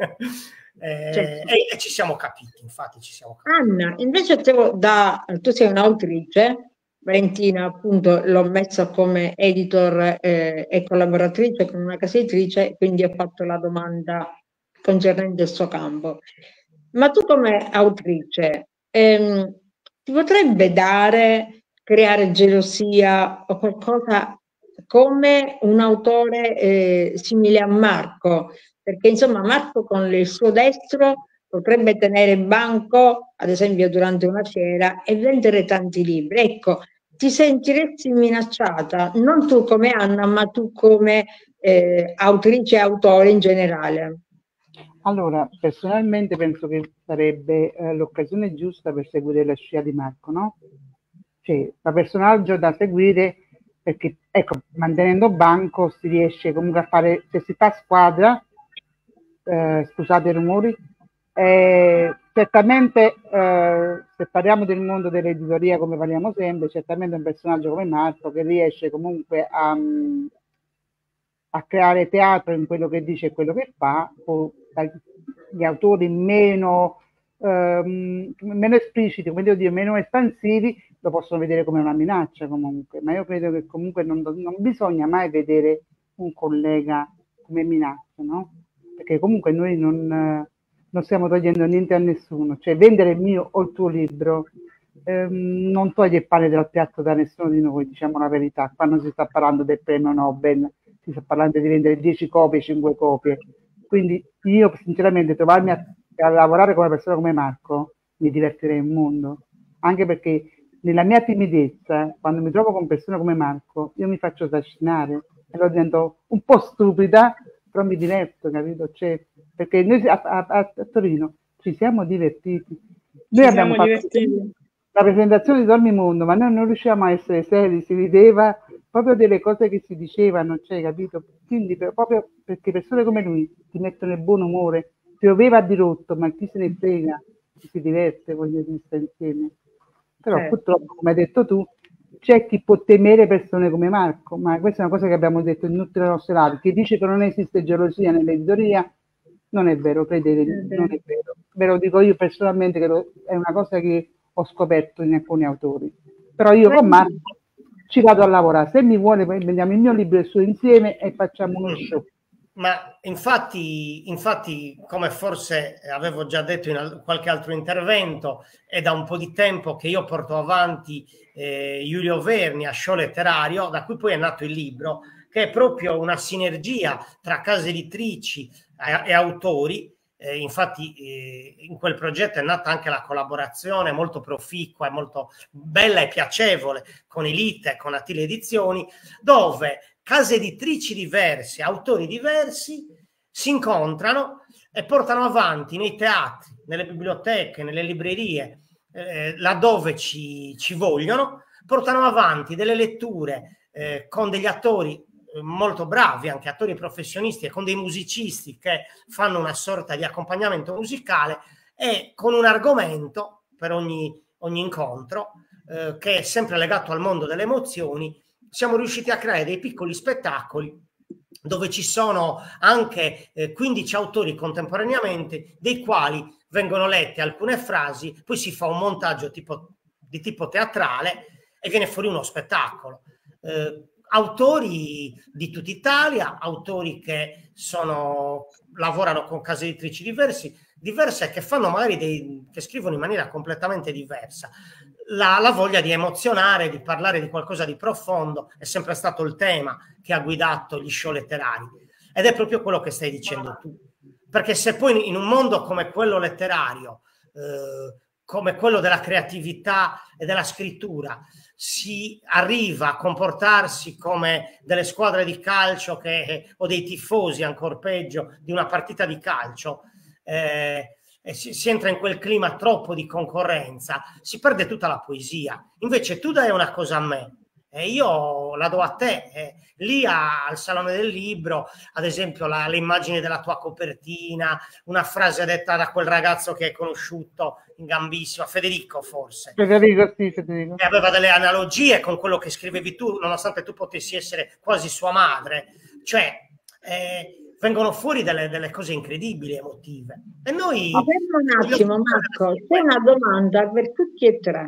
E ci siamo capiti, infatti ci siamo capiti. Anna, invece tu sei un'autrice, Valentina appunto l'ho messa come editor e collaboratrice con una casa editrice, quindi ho fatto la domanda concernente il suo campo. Ma tu come autrice ti potrebbe creare gelosia o qualcosa come un autore simile a Marco? Perché insomma Marco con il suo destro potrebbe tenere banco, ad esempio durante una fiera, e vendere tanti libri. Ecco, ti sentiresti minacciata, non tu come Anna, ma tu come autrice e autore in generale? Allora, personalmente penso che sarebbe l'occasione giusta per seguire la scia di Marco, no? Cioè, un personaggio da seguire perché, ecco, mantenendo banco si riesce comunque a fare, se si fa squadra, scusate i rumori, certamente se parliamo del mondo dell'editoria come parliamo sempre, certamente un personaggio come Marco che riesce comunque a creare teatro in quello che dice e quello che fa, o gli autori meno espliciti, come devo dire, meno espansivi, lo possono vedere come una minaccia comunque, ma io credo che comunque non bisogna mai vedere un collega come minaccia, no? Perché comunque noi non stiamo togliendo niente a nessuno, cioè vendere il mio o il tuo libro non toglie il pane dal piatto da nessuno di noi, diciamo la verità. Qua non si sta parlando del premio Nobel, si sta parlando di vendere 10 copie, 5 copie. Quindi io sinceramente trovarmi a lavorare con una persona come Marco mi divertirei un mondo, anche perché nella mia timidezza, quando mi trovo con persone come Marco, io mi faccio trascinare e lo divento un po' stupida, però mi diverto, capito? Cioè, perché noi a Torino ci siamo divertiti. Noi abbiamo fatto la presentazione di Dormimondo, ma noi non riuscivamo a essere seri, si rideva proprio delle cose che si dicevano, cioè, capito? Quindi proprio perché persone come lui ti mettono il buon umore, pioveva a dirotto, ma chi se ne frega, chi si diverte, voglio dire, sta insieme. Però purtroppo, come hai detto tu, c'è chi può temere persone come Marco, ma questa è una cosa che abbiamo detto in tutte le nostre live. Chi dice che non esiste gelosia nell'editoria non è vero, credetemi, non è vero. Ve lo dico io personalmente, che è una cosa che ho scoperto in alcuni autori. Però io con Marco ci vado a lavorare. Se mi vuole, vendiamo il mio libro e il suo insieme e facciamo uno show. Ma infatti, come forse avevo già detto in qualche altro intervento, è da un po' di tempo che io porto avanti Giulio Verni a Show Letterario, da cui poi è nato il libro, che è proprio una sinergia tra case editrici e autori. Infatti in quel progetto è nata anche la collaborazione molto proficua e molto bella e piacevole con Elite e con Attila Edizioni, dove case editrici diverse, autori diversi si incontrano e portano avanti nei teatri, nelle biblioteche, nelle librerie, laddove ci vogliono, portano avanti delle letture con degli attori molto bravi, anche attori professionisti, e con dei musicisti che fanno una sorta di accompagnamento musicale, e con un argomento per ogni incontro che è sempre legato al mondo delle emozioni. Siamo riusciti a creare dei piccoli spettacoli dove ci sono anche 15 autori contemporaneamente, dei quali vengono lette alcune frasi, poi si fa un montaggio di tipo teatrale e viene fuori uno spettacolo. Autori di tutta Italia, autori che lavorano con case editrici diverse, che fanno magari che scrivono in maniera completamente diversa. La voglia di emozionare, di parlare di qualcosa di profondo è sempre stato il tema che ha guidato gli show letterari, ed è proprio quello che stai dicendo tu, perché se poi in un mondo come quello letterario, come quello della creatività e della scrittura, si arriva a comportarsi come delle squadre di calcio o dei tifosi, ancor peggio, di una partita di calcio, e si entra in quel clima troppo di concorrenza, si perde tutta la poesia. Invece tu dai una cosa a me e io la do a te. Lì al Salone del Libro, ad esempio, le immagini della tua copertina, una frase detta da quel ragazzo che hai conosciuto in gambissima, Federico forse. Federico, sì, Federico. Che aveva delle analogie con quello che scrivevi tu, nonostante tu potessi essere quasi sua madre. Cioè, vengono fuori delle cose incredibili, emotive. E noi... Un attimo, Marco, c'è una domanda per tutti e tre.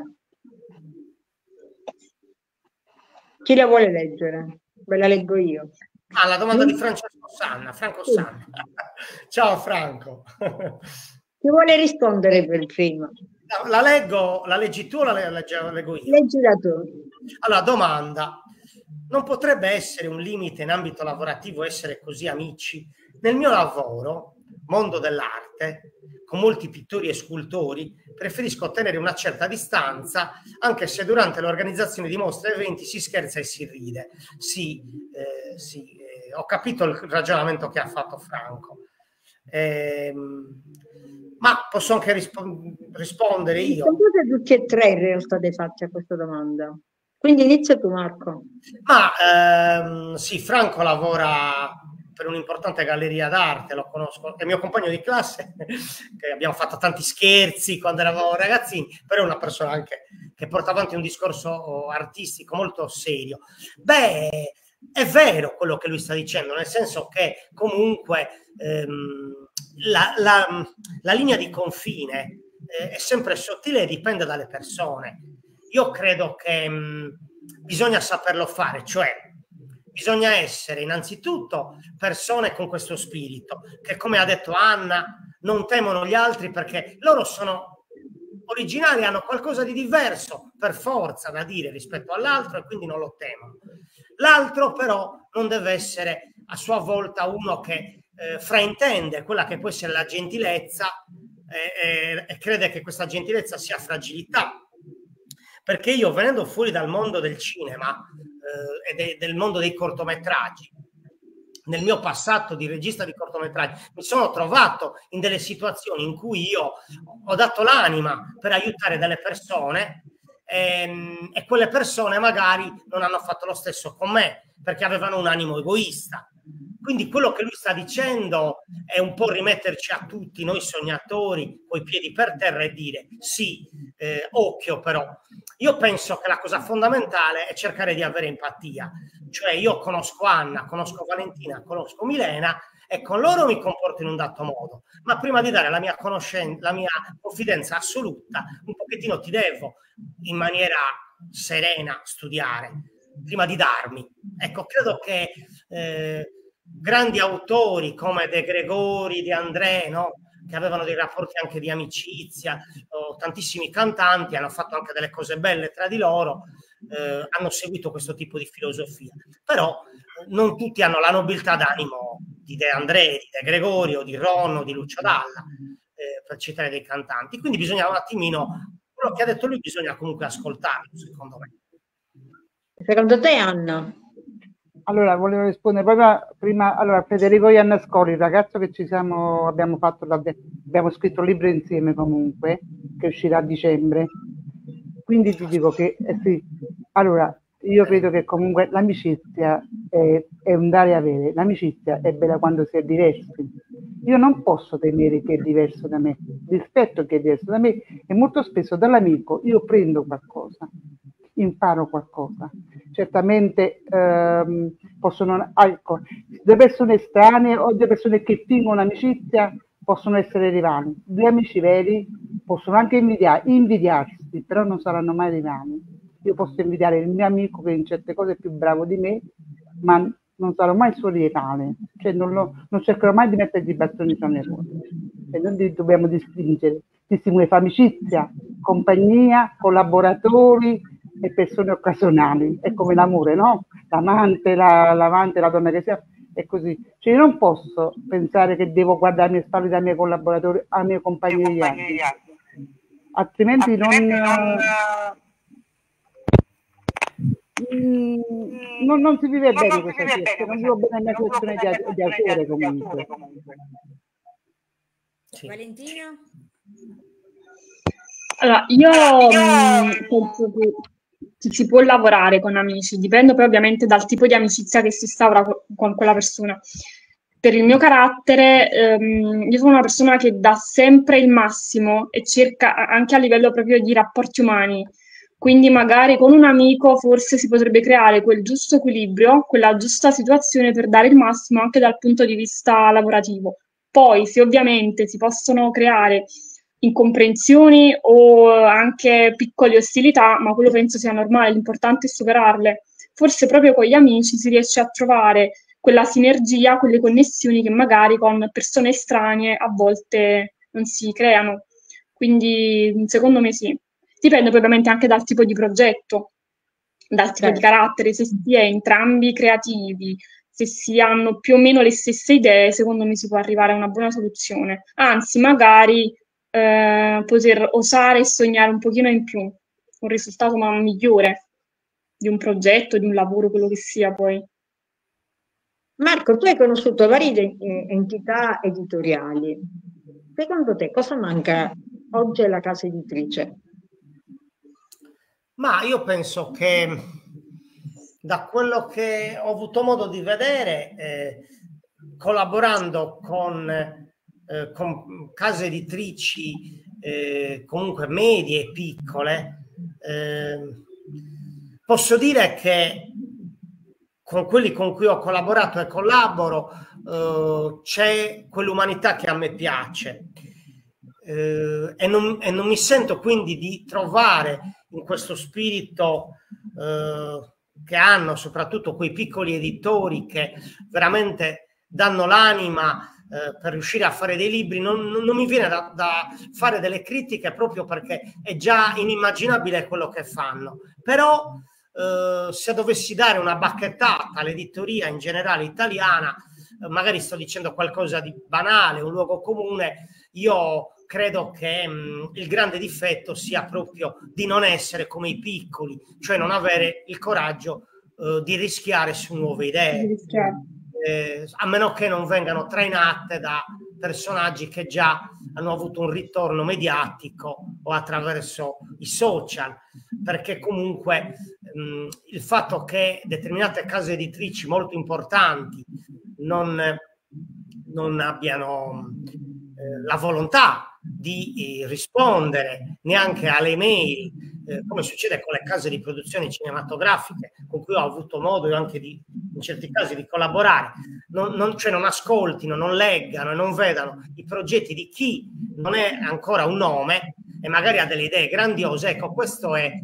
Chi la vuole leggere? Ve la leggo io. La domanda di Franco Sanna. Ciao Franco. Chi vuole rispondere per primo? La leggo, la leggi tu o la leggo io? Leggila tu. Allora, domanda. Non potrebbe essere un limite in ambito lavorativo essere così amici? Nel mio lavoro, mondo dell'arte, con molti pittori e scultori, preferisco tenere una certa distanza, anche se durante l'organizzazione di mostre e eventi si scherza e si ride. Sì, ho capito il ragionamento che ha fatto Franco. Ma posso anche rispondere io? Rispondete tutti e tre in realtà dei fatti a questa domanda. Quindi inizia tu, Marco. Ma sì, Franco lavora per un'importante galleria d'arte, lo conosco, è mio compagno di classe, che abbiamo fatto tanti scherzi quando eravamo ragazzini, però è una persona anche che porta avanti un discorso artistico molto serio. Beh, è vero quello che lui sta dicendo, nel senso che comunque la linea di confine è sempre sottile e dipende dalle persone. Io credo che bisogna saperlo fare, cioè bisogna essere innanzitutto persone con questo spirito, che come ha detto Anna, non temono gli altri perché loro sono originali, hanno qualcosa di diverso per forza da dire rispetto all'altro e quindi non lo temono. L'altro però non deve essere a sua volta uno che fraintende quella che può essere la gentilezza e crede che questa gentilezza sia fragilità. Perché io, venendo fuori dal mondo del cinema e del mondo dei cortometraggi, nel mio passato di regista di cortometraggi, mi sono trovato in delle situazioni in cui io ho dato l'anima per aiutare delle persone e quelle persone magari non hanno fatto lo stesso con me perché avevano un animo egoista. Quindi quello che lui sta dicendo è un po' rimetterci a tutti noi sognatori coi piedi per terra e dire sì, occhio però. Io penso che la cosa fondamentale è cercare di avere empatia. Cioè io conosco Anna, conosco Valentina, conosco Milena e con loro mi comporto in un dato modo. Ma prima di dare la mia conoscenza, la mia confidenza assoluta, un pochettino ti devo in maniera serena studiare prima di darmi. Ecco, credo che grandi autori come De Gregori, De André, no? Che avevano dei rapporti anche di amicizia, tantissimi cantanti hanno fatto anche delle cose belle tra di loro, hanno seguito questo tipo di filosofia, però non tutti hanno la nobiltà d'animo di De André, di De Gregorio, di Ronno, di Lucio Dalla, per citare dei cantanti. Quindi bisogna un attimino, quello che ha detto lui bisogna comunque ascoltarlo, secondo me. Secondo te, Anna? Allora, volevo rispondere proprio prima. Allora, Federico Iannascoli, il ragazzo che abbiamo scritto il libro insieme comunque, che uscirà a dicembre. Quindi ti dico che sì. Allora, io credo che comunque l'amicizia è un dare e avere. L'amicizia è bella quando si è diversi. Io non posso temere chi è diverso da me, rispetto chi è diverso da me e molto spesso dall'amico io prendo qualcosa, imparo qualcosa. Certamente possono, ecco, due persone estranee o due persone che fingono amicizia possono essere rivali. Due amici veri possono anche invidiarsi, però non saranno mai rivali. Io posso invidiare il mio amico che in certe cose è più bravo di me, ma non sarò mai il suo rivale, cioè non cercherò mai di mettergli i bastoni tra le ruote. E noi dobbiamo distinguere fra amicizia, compagnia, collaboratori e persone occasionali. È come l'amore, no? L'amante, la donna che sia, è così. Cioè io non posso pensare che devo guardarmi le spalle dai miei collaboratori, ai miei compagni di viaggio, altrimenti non si vive bene questa situazione, non vivo bene la mia situazione di autore comunque. Sì. Valentina? Allora, io penso che si può lavorare con amici, dipende poi ovviamente dal tipo di amicizia che si instaura con quella persona. Per il mio carattere, io sono una persona che dà sempre il massimo e cerca anche a livello proprio di rapporti umani. Quindi magari con un amico forse si potrebbe creare quel giusto equilibrio, quella giusta situazione per dare il massimo anche dal punto di vista lavorativo. Poi, se ovviamente si possono creare incomprensioni o anche piccole ostilità, ma quello penso sia normale, l'importante è superarle. Forse proprio con gli amici si riesce a trovare quella sinergia, quelle connessioni che magari con persone estranee a volte non si creano. quindi secondo me sì. Dipende poi ovviamente anche dal tipo di progetto, dal tipo di carattere, se si è entrambi creativi, se si hanno più o meno le stesse idee, secondo me si può arrivare a una buona soluzione. Anzi, magari poter osare e sognare un pochino in più, un risultato migliore di un progetto, di un lavoro, quello che sia poi. Marco, tu hai conosciuto varie entità editoriali. Secondo te cosa manca oggi alla casa editrice? Ma io penso che da quello che ho avuto modo di vedere, collaborando con case editrici comunque medie e piccole, posso dire che con quelli con cui ho collaborato e collaboro c'è quell'umanità che a me piace, e non mi sento quindi di trovare in questo spirito che hanno soprattutto quei piccoli editori che veramente danno l'anima per riuscire a fare dei libri. Non mi viene da fare delle critiche, proprio perché è già inimmaginabile quello che fanno. Però se dovessi dare una bacchettata all'editoria in generale italiana, magari sto dicendo qualcosa di banale, un luogo comune, io credo che il grande difetto sia proprio di non essere come i piccoli, cioè non avere il coraggio di rischiare su nuove idee, a meno che non vengano trainate da personaggi che già hanno avuto un ritorno mediatico o attraverso i social, perché comunque il fatto che determinate case editrici molto importanti non abbiano la volontà di rispondere neanche alle email, come succede con le case di produzioni cinematografiche con cui ho avuto modo anche in certi casi di collaborare, cioè non ascoltino, non leggano e non vedano i progetti di chi non è ancora un nome e magari ha delle idee grandiose. Ecco, questo è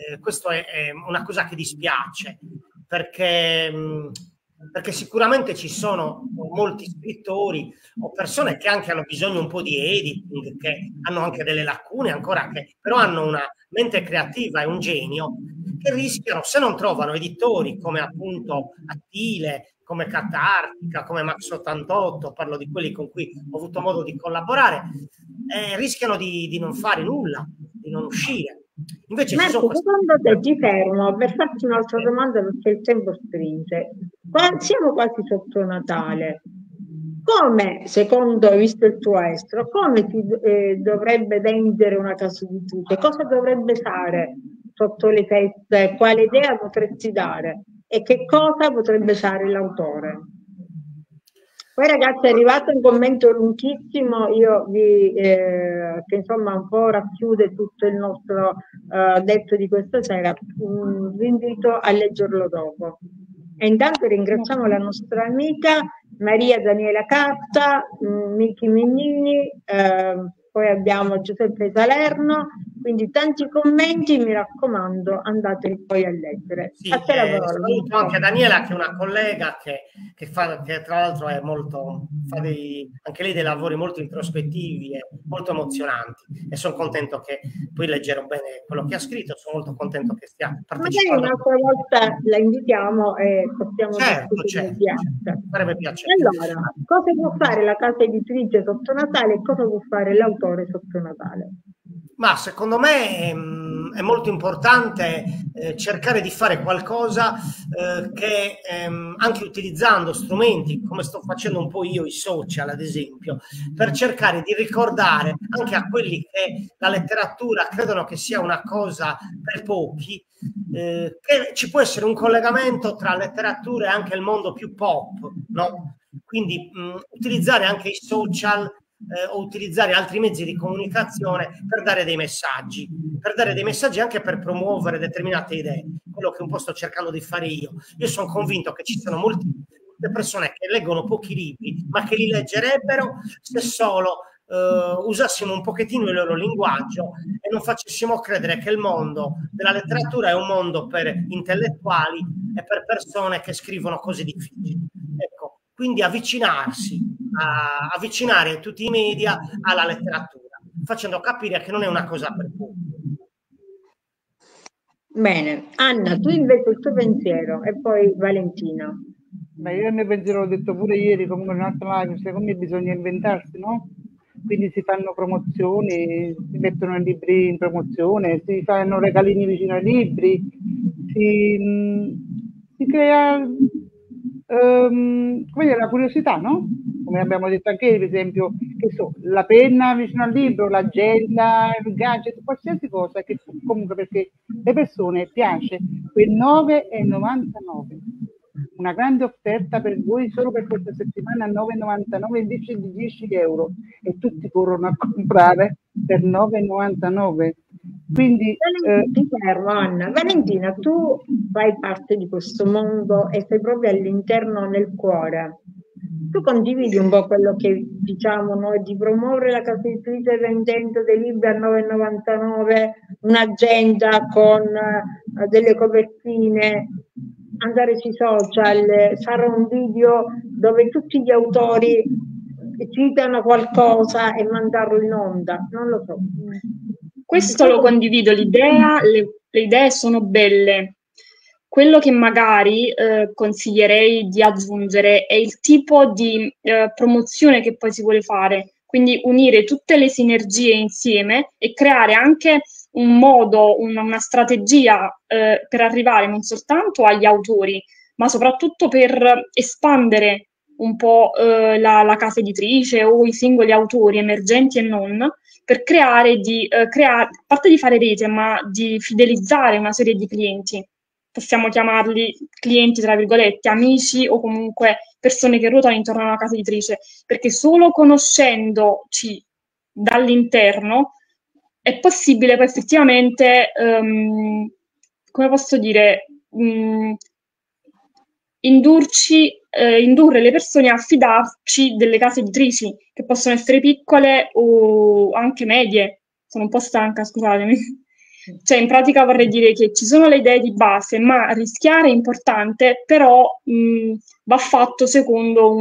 una cosa che dispiace, perché sicuramente ci sono molti scrittori o persone che anche hanno bisogno un po' di editing, che hanno anche delle lacune ancora, che però hanno una mente creativa e un genio, che rischiano, se non trovano editori come appunto Attile, come Catartica, come Max 88, parlo di quelli con cui ho avuto modo di collaborare, rischiano di non fare nulla, di non uscire. Invece Marco, secondo te, ti fermo per farti un'altra domanda perché il tempo stringe. Siamo quasi sotto Natale. Come, secondo, visto il tuo estro, come ti dovrebbe vendere una casa editrice? Cosa dovrebbe fare sotto le feste? Quale idea potresti dare? E che cosa potrebbe fare l'autore? Poi ragazzi, è arrivato un commento lunghissimo, che insomma un po' racchiude tutto il nostro detto di questa sera, vi invito a leggerlo dopo. E intanto ringraziamo la nostra amica Maria Daniela Carta, Miki Mignini, poi abbiamo Giuseppe Salerno, quindi tanti commenti, mi raccomando, andate poi a leggere. Sì, a te la parola. saluto anche Daniela, che è una collega che tra l'altro è anche lei dei lavori molto introspettivi e molto emozionanti, e sono contento che poi leggerò bene quello che ha scritto, sono molto contento che stia partecipando. Magari un'altra volta la invitiamo e possiamo certo, farebbe piacere. Allora, cosa può fare la casa editrice sotto Natale e cosa può fare l'autore sotto Natale? Ma secondo me è molto importante cercare di fare qualcosa che anche utilizzando strumenti come sto facendo un po' io, i social ad esempio, per cercare di ricordare anche a quelli che la letteratura credono che sia una cosa per pochi, che ci può essere un collegamento tra letteratura e anche il mondo più pop, no? Quindi utilizzare anche i social o utilizzare altri mezzi di comunicazione per dare dei messaggi anche per promuovere determinate idee, quello che un po' sto cercando di fare io. Io sono convinto che ci sono molte persone che leggono pochi libri, ma che li leggerebbero se solo usassimo un pochettino il loro linguaggio e non facessimo credere che il mondo della letteratura è un mondo per intellettuali e per persone che scrivono cose difficili. Ecco, quindi avvicinare tutti i media alla letteratura, facendo capire che non è una cosa per tutti. Bene, Anna, tu invece il tuo pensiero e poi Valentina. Beh, io il mio pensiero l'ho detto pure ieri, comunque in un'altra live, secondo me bisogna inventarsi, no? Quindi si fanno promozioni, si mettono i libri in promozione, si fanno regalini vicino ai libri, si crea come dire, la curiosità, no? Come abbiamo detto anche ieri, per esempio, che so, la penna vicino al libro, l'agenda, il gadget, qualsiasi cosa, che comunque perché le persone piace quel 9,99. Una grande offerta per voi solo per questa settimana a 9,99 invece di 10 euro e tutti corrono a comprare per 9,99. Quindi ti fermo, Anna. Valentina, tu fai parte di questo mondo e sei proprio all'interno, nel cuore. Tu condividi un po' quello che diciamo noi di promuovere la casa editrice vendendo dei libri a 9,99, un'agenda con delle copertine, andare sui social, fare un video dove tutti gli autori citano qualcosa e mandarlo in onda, non lo so. Questo lo condivido, l'idea, le idee sono belle. Quello che magari consiglierei di aggiungere è il tipo di promozione che poi si vuole fare, quindi unire tutte le sinergie insieme e creare anche un modo, una strategia per arrivare non soltanto agli autori, ma soprattutto per espandere un po' la casa editrice o i singoli autori, emergenti e non, per creare, a parte di fare rete, ma di fidelizzare una serie di clienti. Possiamo chiamarli clienti, tra virgolette, amici o comunque persone che ruotano intorno a una casa editrice, perché solo conoscendoci dall'interno è possibile poi effettivamente, come posso dire, indurre le persone a fidarci delle case editrici, che possono essere piccole o anche medie. Sono un po' stanca, scusatemi. Cioè, in pratica vorrei dire che ci sono le idee di base, ma rischiare è importante, però va fatto secondo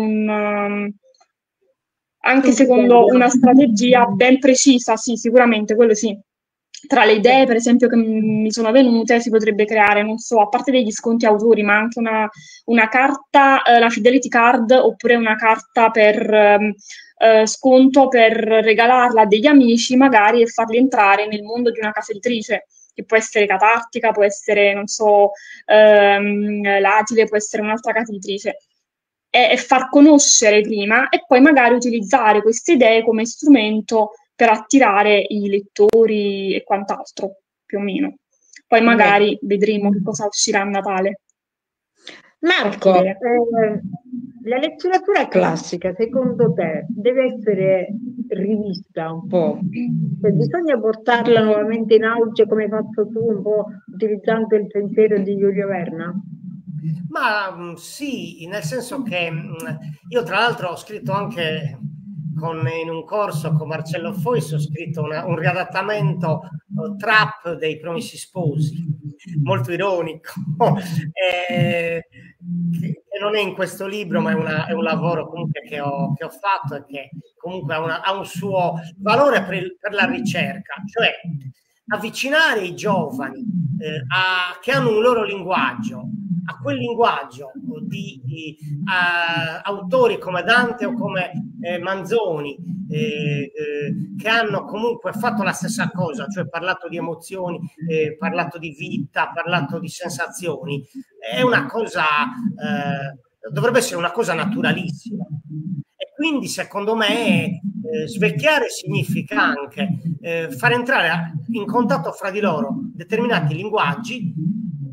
anche secondo una strategia ben precisa, sì, sicuramente, quello sì. Tra le idee, per esempio, che mi sono venute, si potrebbe creare, non so, a parte degli sconti autori, ma anche una carta, la Fidelity Card, oppure una carta per sconto per regalarla a degli amici, magari, e farli entrare nel mondo di una casa editrice, che può essere Catartica, può essere, non so, l'Atile, può essere un'altra casa editrice. E far conoscere prima e poi magari utilizzare queste idee come strumento per attirare i lettori e quant'altro, più o meno. Poi magari vedremo che cosa uscirà a Natale. Marco, la letteratura classica, secondo te, deve essere rivista un po'? Cioè, bisogna portarla nuovamente in auge come hai fatto tu, un po' utilizzando il pensiero di Giulio Verna? Ma sì, nel senso che io tra l'altro ho scritto anche in un corso con Marcello Fois, ho scritto un riadattamento trap dei Promessi Sposi, molto ironico, che non è in questo libro, ma è un lavoro comunque che ho fatto e che comunque ha un suo valore per la ricerca, cioè avvicinare i giovani che hanno un loro linguaggio a quel linguaggio di autori come Dante o come Manzoni, che hanno comunque fatto la stessa cosa, cioè parlato di emozioni, parlato di vita, parlato di sensazioni. È una cosa, dovrebbe essere una cosa naturalissima. E quindi secondo me svecchiare significa anche far entrare in contatto fra di loro determinati linguaggi,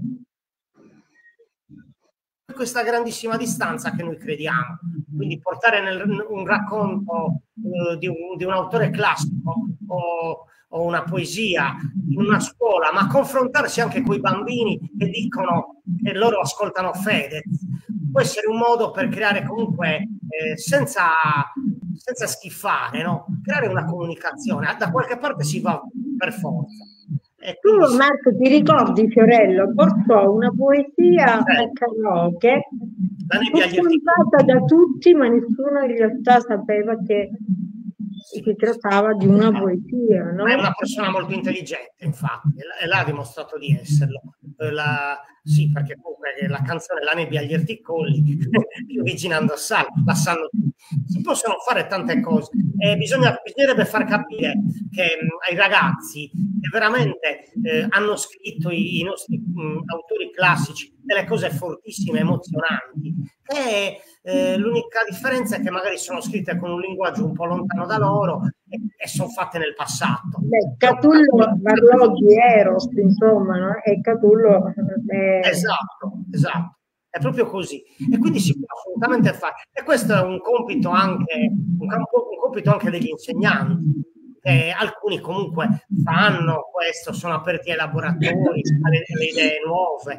questa grandissima distanza che noi crediamo, quindi portare un racconto di un autore classico o una poesia in una scuola, ma confrontarsi anche con i bambini che dicono che loro ascoltano Fedez, può essere un modo per creare comunque senza schifare, no? Creare una comunicazione, da qualche parte si va per forza. Tu, Marco, ti ricordi Fiorello portò una poesia al karaoke cantata da tutti, ma nessuno in realtà sapeva che si trattava di una poesia, no? È una persona molto intelligente, infatti, e l'ha dimostrato di esserlo. Sì, perché comunque la canzone La nebbia agli articoli, più vicinando a Sal, la sanno tutti. Si possono fare tante cose e bisognerebbe far capire che ai ragazzi che veramente hanno scritto i nostri autori classici delle cose fortissime, emozionanti, e l'unica differenza è che magari sono scritte con un linguaggio un po' lontano da loro e sono fatte nel passato. Catullo, Barloggi, Eros, insomma, no? E Catullo esatto, è proprio così, e quindi si può assolutamente fare, e questo è un compito anche degli insegnanti. Alcuni comunque fanno questo, sono aperti ai laboratori, alle idee nuove.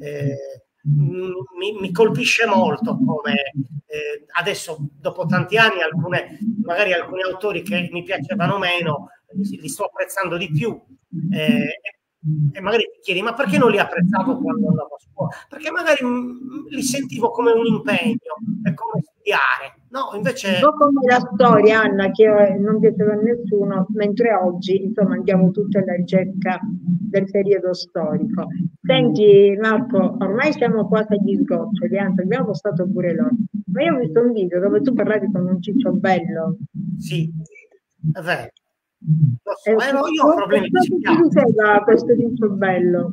Mi colpisce molto come adesso, dopo tanti anni, magari alcuni autori che mi piacevano meno li sto apprezzando di più, e magari ti chiedi: ma perché non li apprezzavo quando andavo a scuola? Perché magari li sentivo come un impegno, è come studiare, no? Invece un po' come la storia, Anna, che non piaceva a nessuno, mentre oggi insomma andiamo tutti alla ricerca del periodo storico. Senti Marco, ormai siamo quasi agli sgoccioli, anzi abbiamo postato pure loro, ma io ho visto un video dove tu parlavi con un ciccio bello. Sì, è vero. Io ho problemi di diceva questo ciccio bello.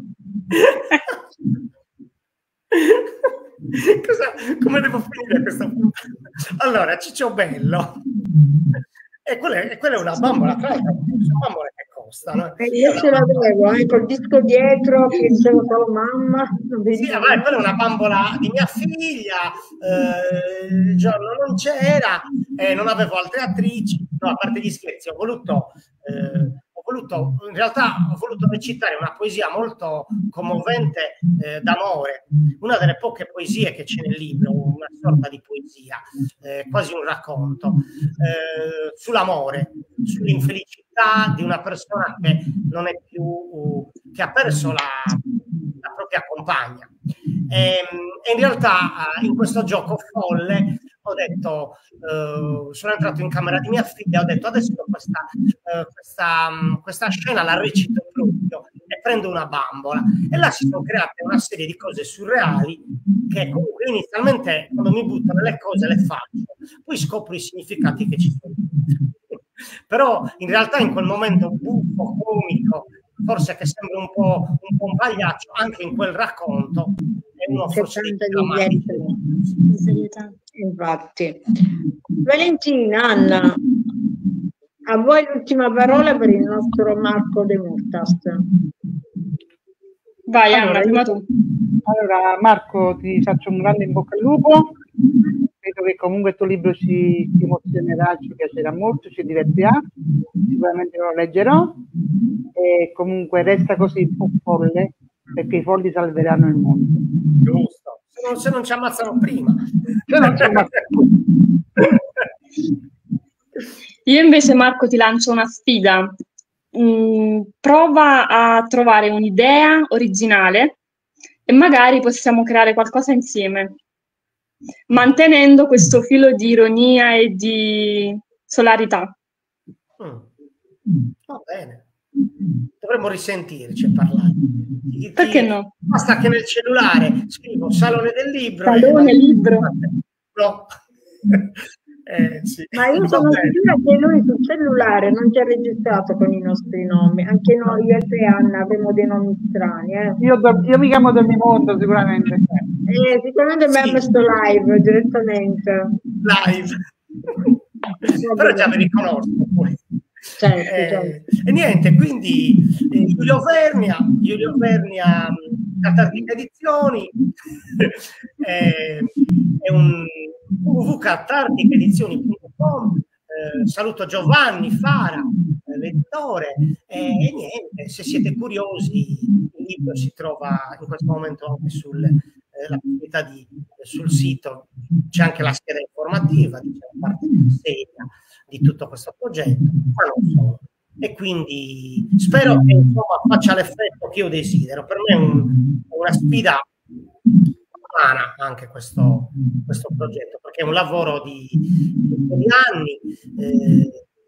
Come devo finire questa? Allora, Ciccio Bello, e quella è una bambola, tra l'altro, una bambola che costa, no? Io ce l'avevo, col disco dietro che diceva solo mamma. Sì, quella è una bambola di mia figlia, il giorno non c'era, non avevo altre attrici, no, a parte gli scherzi, ho voluto recitare una poesia molto commovente d'amore, una delle poche poesie che c'è nel libro, una sorta di poesia, quasi un racconto, sull'amore, sull'infelicità di una persona che non è più, che ha perso la propria compagna. E in realtà in questo gioco folle ho detto, sono entrato in camera di mia figlia, ho detto: adesso questa scena la recito proprio e prendo una bambola, e là si sono create una serie di cose surreali che comunque inizialmente, quando mi buttano le cose, le faccio, poi scopro i significati che ci sono. Però in realtà in quel momento buffo, comico, forse che sembra un po' un pagliaccio, anche in quel racconto è uno forse di serietà. Infatti. Valentina, Anna, a voi l'ultima parola per il nostro Marco De Murtas. Vai Anna, prima tu. Allora Marco, ti faccio un grande in bocca al lupo, credo che comunque il tuo libro ci emozionerà, ci piacerà molto, ci divertirà, sicuramente lo leggerò, e comunque resta così un po' folle, perché i folli salveranno il mondo. Giusto, se non ci ammazzano prima. Io invece, Marco, ti lancio una sfida. Prova a trovare un'idea originale e magari possiamo creare qualcosa insieme, mantenendo questo filo di ironia e di solarità. Va bene. Dovremmo risentirci e parlare. Perché no? Basta che nel cellulare scrivo Salone del Libro. Salone Libro. No. Sì. Ma io sono sicura che lui sul cellulare non ci ha registrato con i nostri nomi, anche noi, io e te, Anna, abbiamo dei nomi strani. Io mi chiamo Dormimondo sicuramente. Sicuramente abbiamo messo live direttamente. Live. Però già mi riconosco poi. Certo. E niente, quindi Giulio Vernia, Catartica Edizioni, è un www.catarticaedizioni.com. Saluto Giovanni Fara, l'editore, e niente, se siete curiosi, il libro si trova in questo momento anche la possibilità sul sito, c'è anche la scheda informativa, diciamo, parte seria di tutto questo progetto, ma non solo. E quindi spero che insomma faccia l'effetto che io desidero. Per me è una sfida umana anche questo progetto, perché è un lavoro di anni,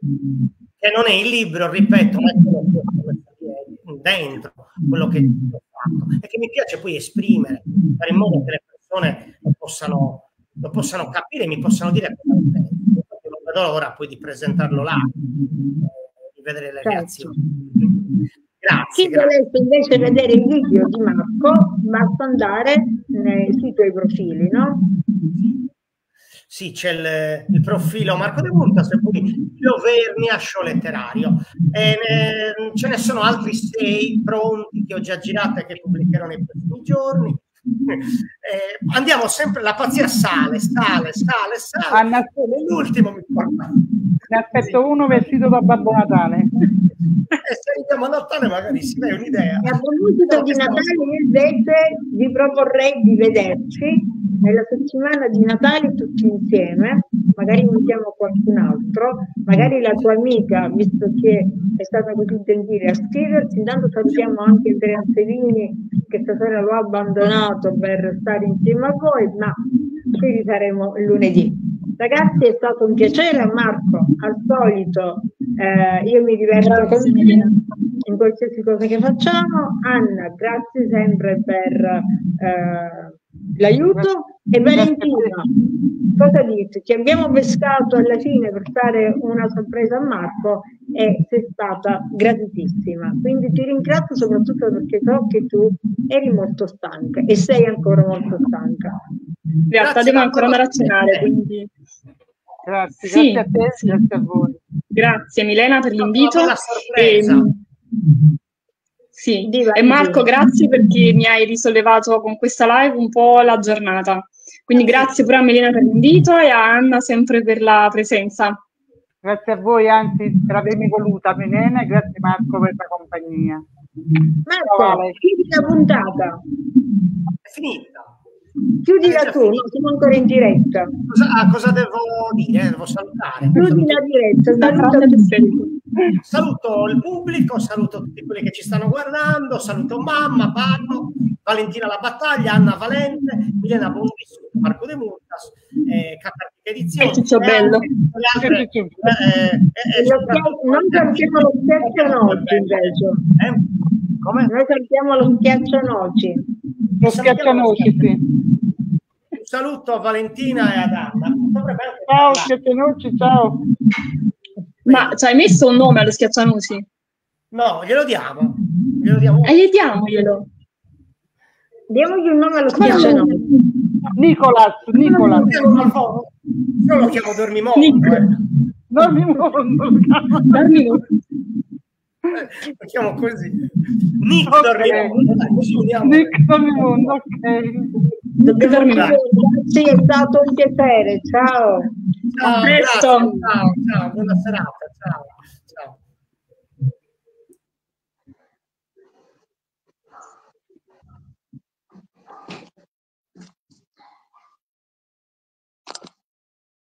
che non è il libro, ripeto, ma è quello che ho dentro, quello che ho fatto, e che mi piace poi esprimere, fare in modo che le persone lo possano capire, mi possano dire cosa ne penso. Non vedo l'ora poi di presentarlo là, di vedere le reazioni. Grazie. Chi volesse invece vedere il video di Marco, basta andare sui tuoi profili, no? Sì, c'è il profilo Marco De Murtas e poi Pio Vernia, show letterario. Ce ne sono altri 6 pronti che ho già girato e che pubblicherò nei prossimi giorni. Andiamo sempre, la pazzia sale. Anna, l'ultimo mi porta. Ne aspetto uno vestito da Babbo Natale. Se andiamo a Natale magari si dà un'idea. A proposito di Natale, invece vi proporrei di vederci nella settimana di Natale tutti insieme, magari invitiamo qualcun altro, magari la tua amica, visto che è stata così gentile a scriverci. Intanto salutiamo anche Andrea Sevini, che stasera l'ho abbandonato per stare insieme a voi, ma ci rifaremo lunedì. Ragazzi, è stato un piacere. Marco, al solito io mi diverto con te in qualsiasi cosa che facciamo. Anna, grazie sempre per l'aiuto. E Valentina, cosa dici? Ti abbiamo pescato alla fine per fare una sorpresa a Marco e sei stata gratitissima, quindi ti ringrazio soprattutto perché so che tu eri molto stanca e sei ancora molto stanca. In realtà devo ancora andare a cenare, quindi Grazie, sì, grazie a te, sì. grazie a voi. Grazie Milena per l'invito. Sorpresa. Sì, e Marco, grazie perché mi hai risollevato con questa live un po' la giornata. Quindi grazie pure a Milena per l'invito e a Anna sempre per la presenza. Grazie a voi, anzi, per avermi voluta, Milena, e grazie Marco per la compagnia. Marco, chiudi la puntata. È finita. Chiudila tu, no, siamo ancora in diretta. Cosa devo dire? Devo salutare. Chiudi la diretta, Saluto il pubblico, saluto tutti quelli che ci stanno guardando, saluto mamma, Paolo, Valentina La Battaglia, Anna Valente, Milena Bondis, Marco De Murtas, Catartica Edizioni. Ciccio Bello. Non saltiamo lo schiaccianoci invece. Come? Noi saltiamo lo schiaccianoci. Lo schiaccianoci, sì. Un saluto a Valentina e ad Anna. Ciao, schiaccianoci, ciao. Ma ci hai messo un nome allo schiaccianoci? No, glielo diamo. Diamoglielo. Diamogli un nome allo schiaccianoci. Nicolas. Io lo chiamo Dormimondo. Dormimondo. Lo chiamo così. Nick Dormimondo. Nick Dormimondo, ok. Dobbiamo dire, sì, è stato un piacere. Ciao. Ciao, A presto. Ciao, buona serata. Ciao.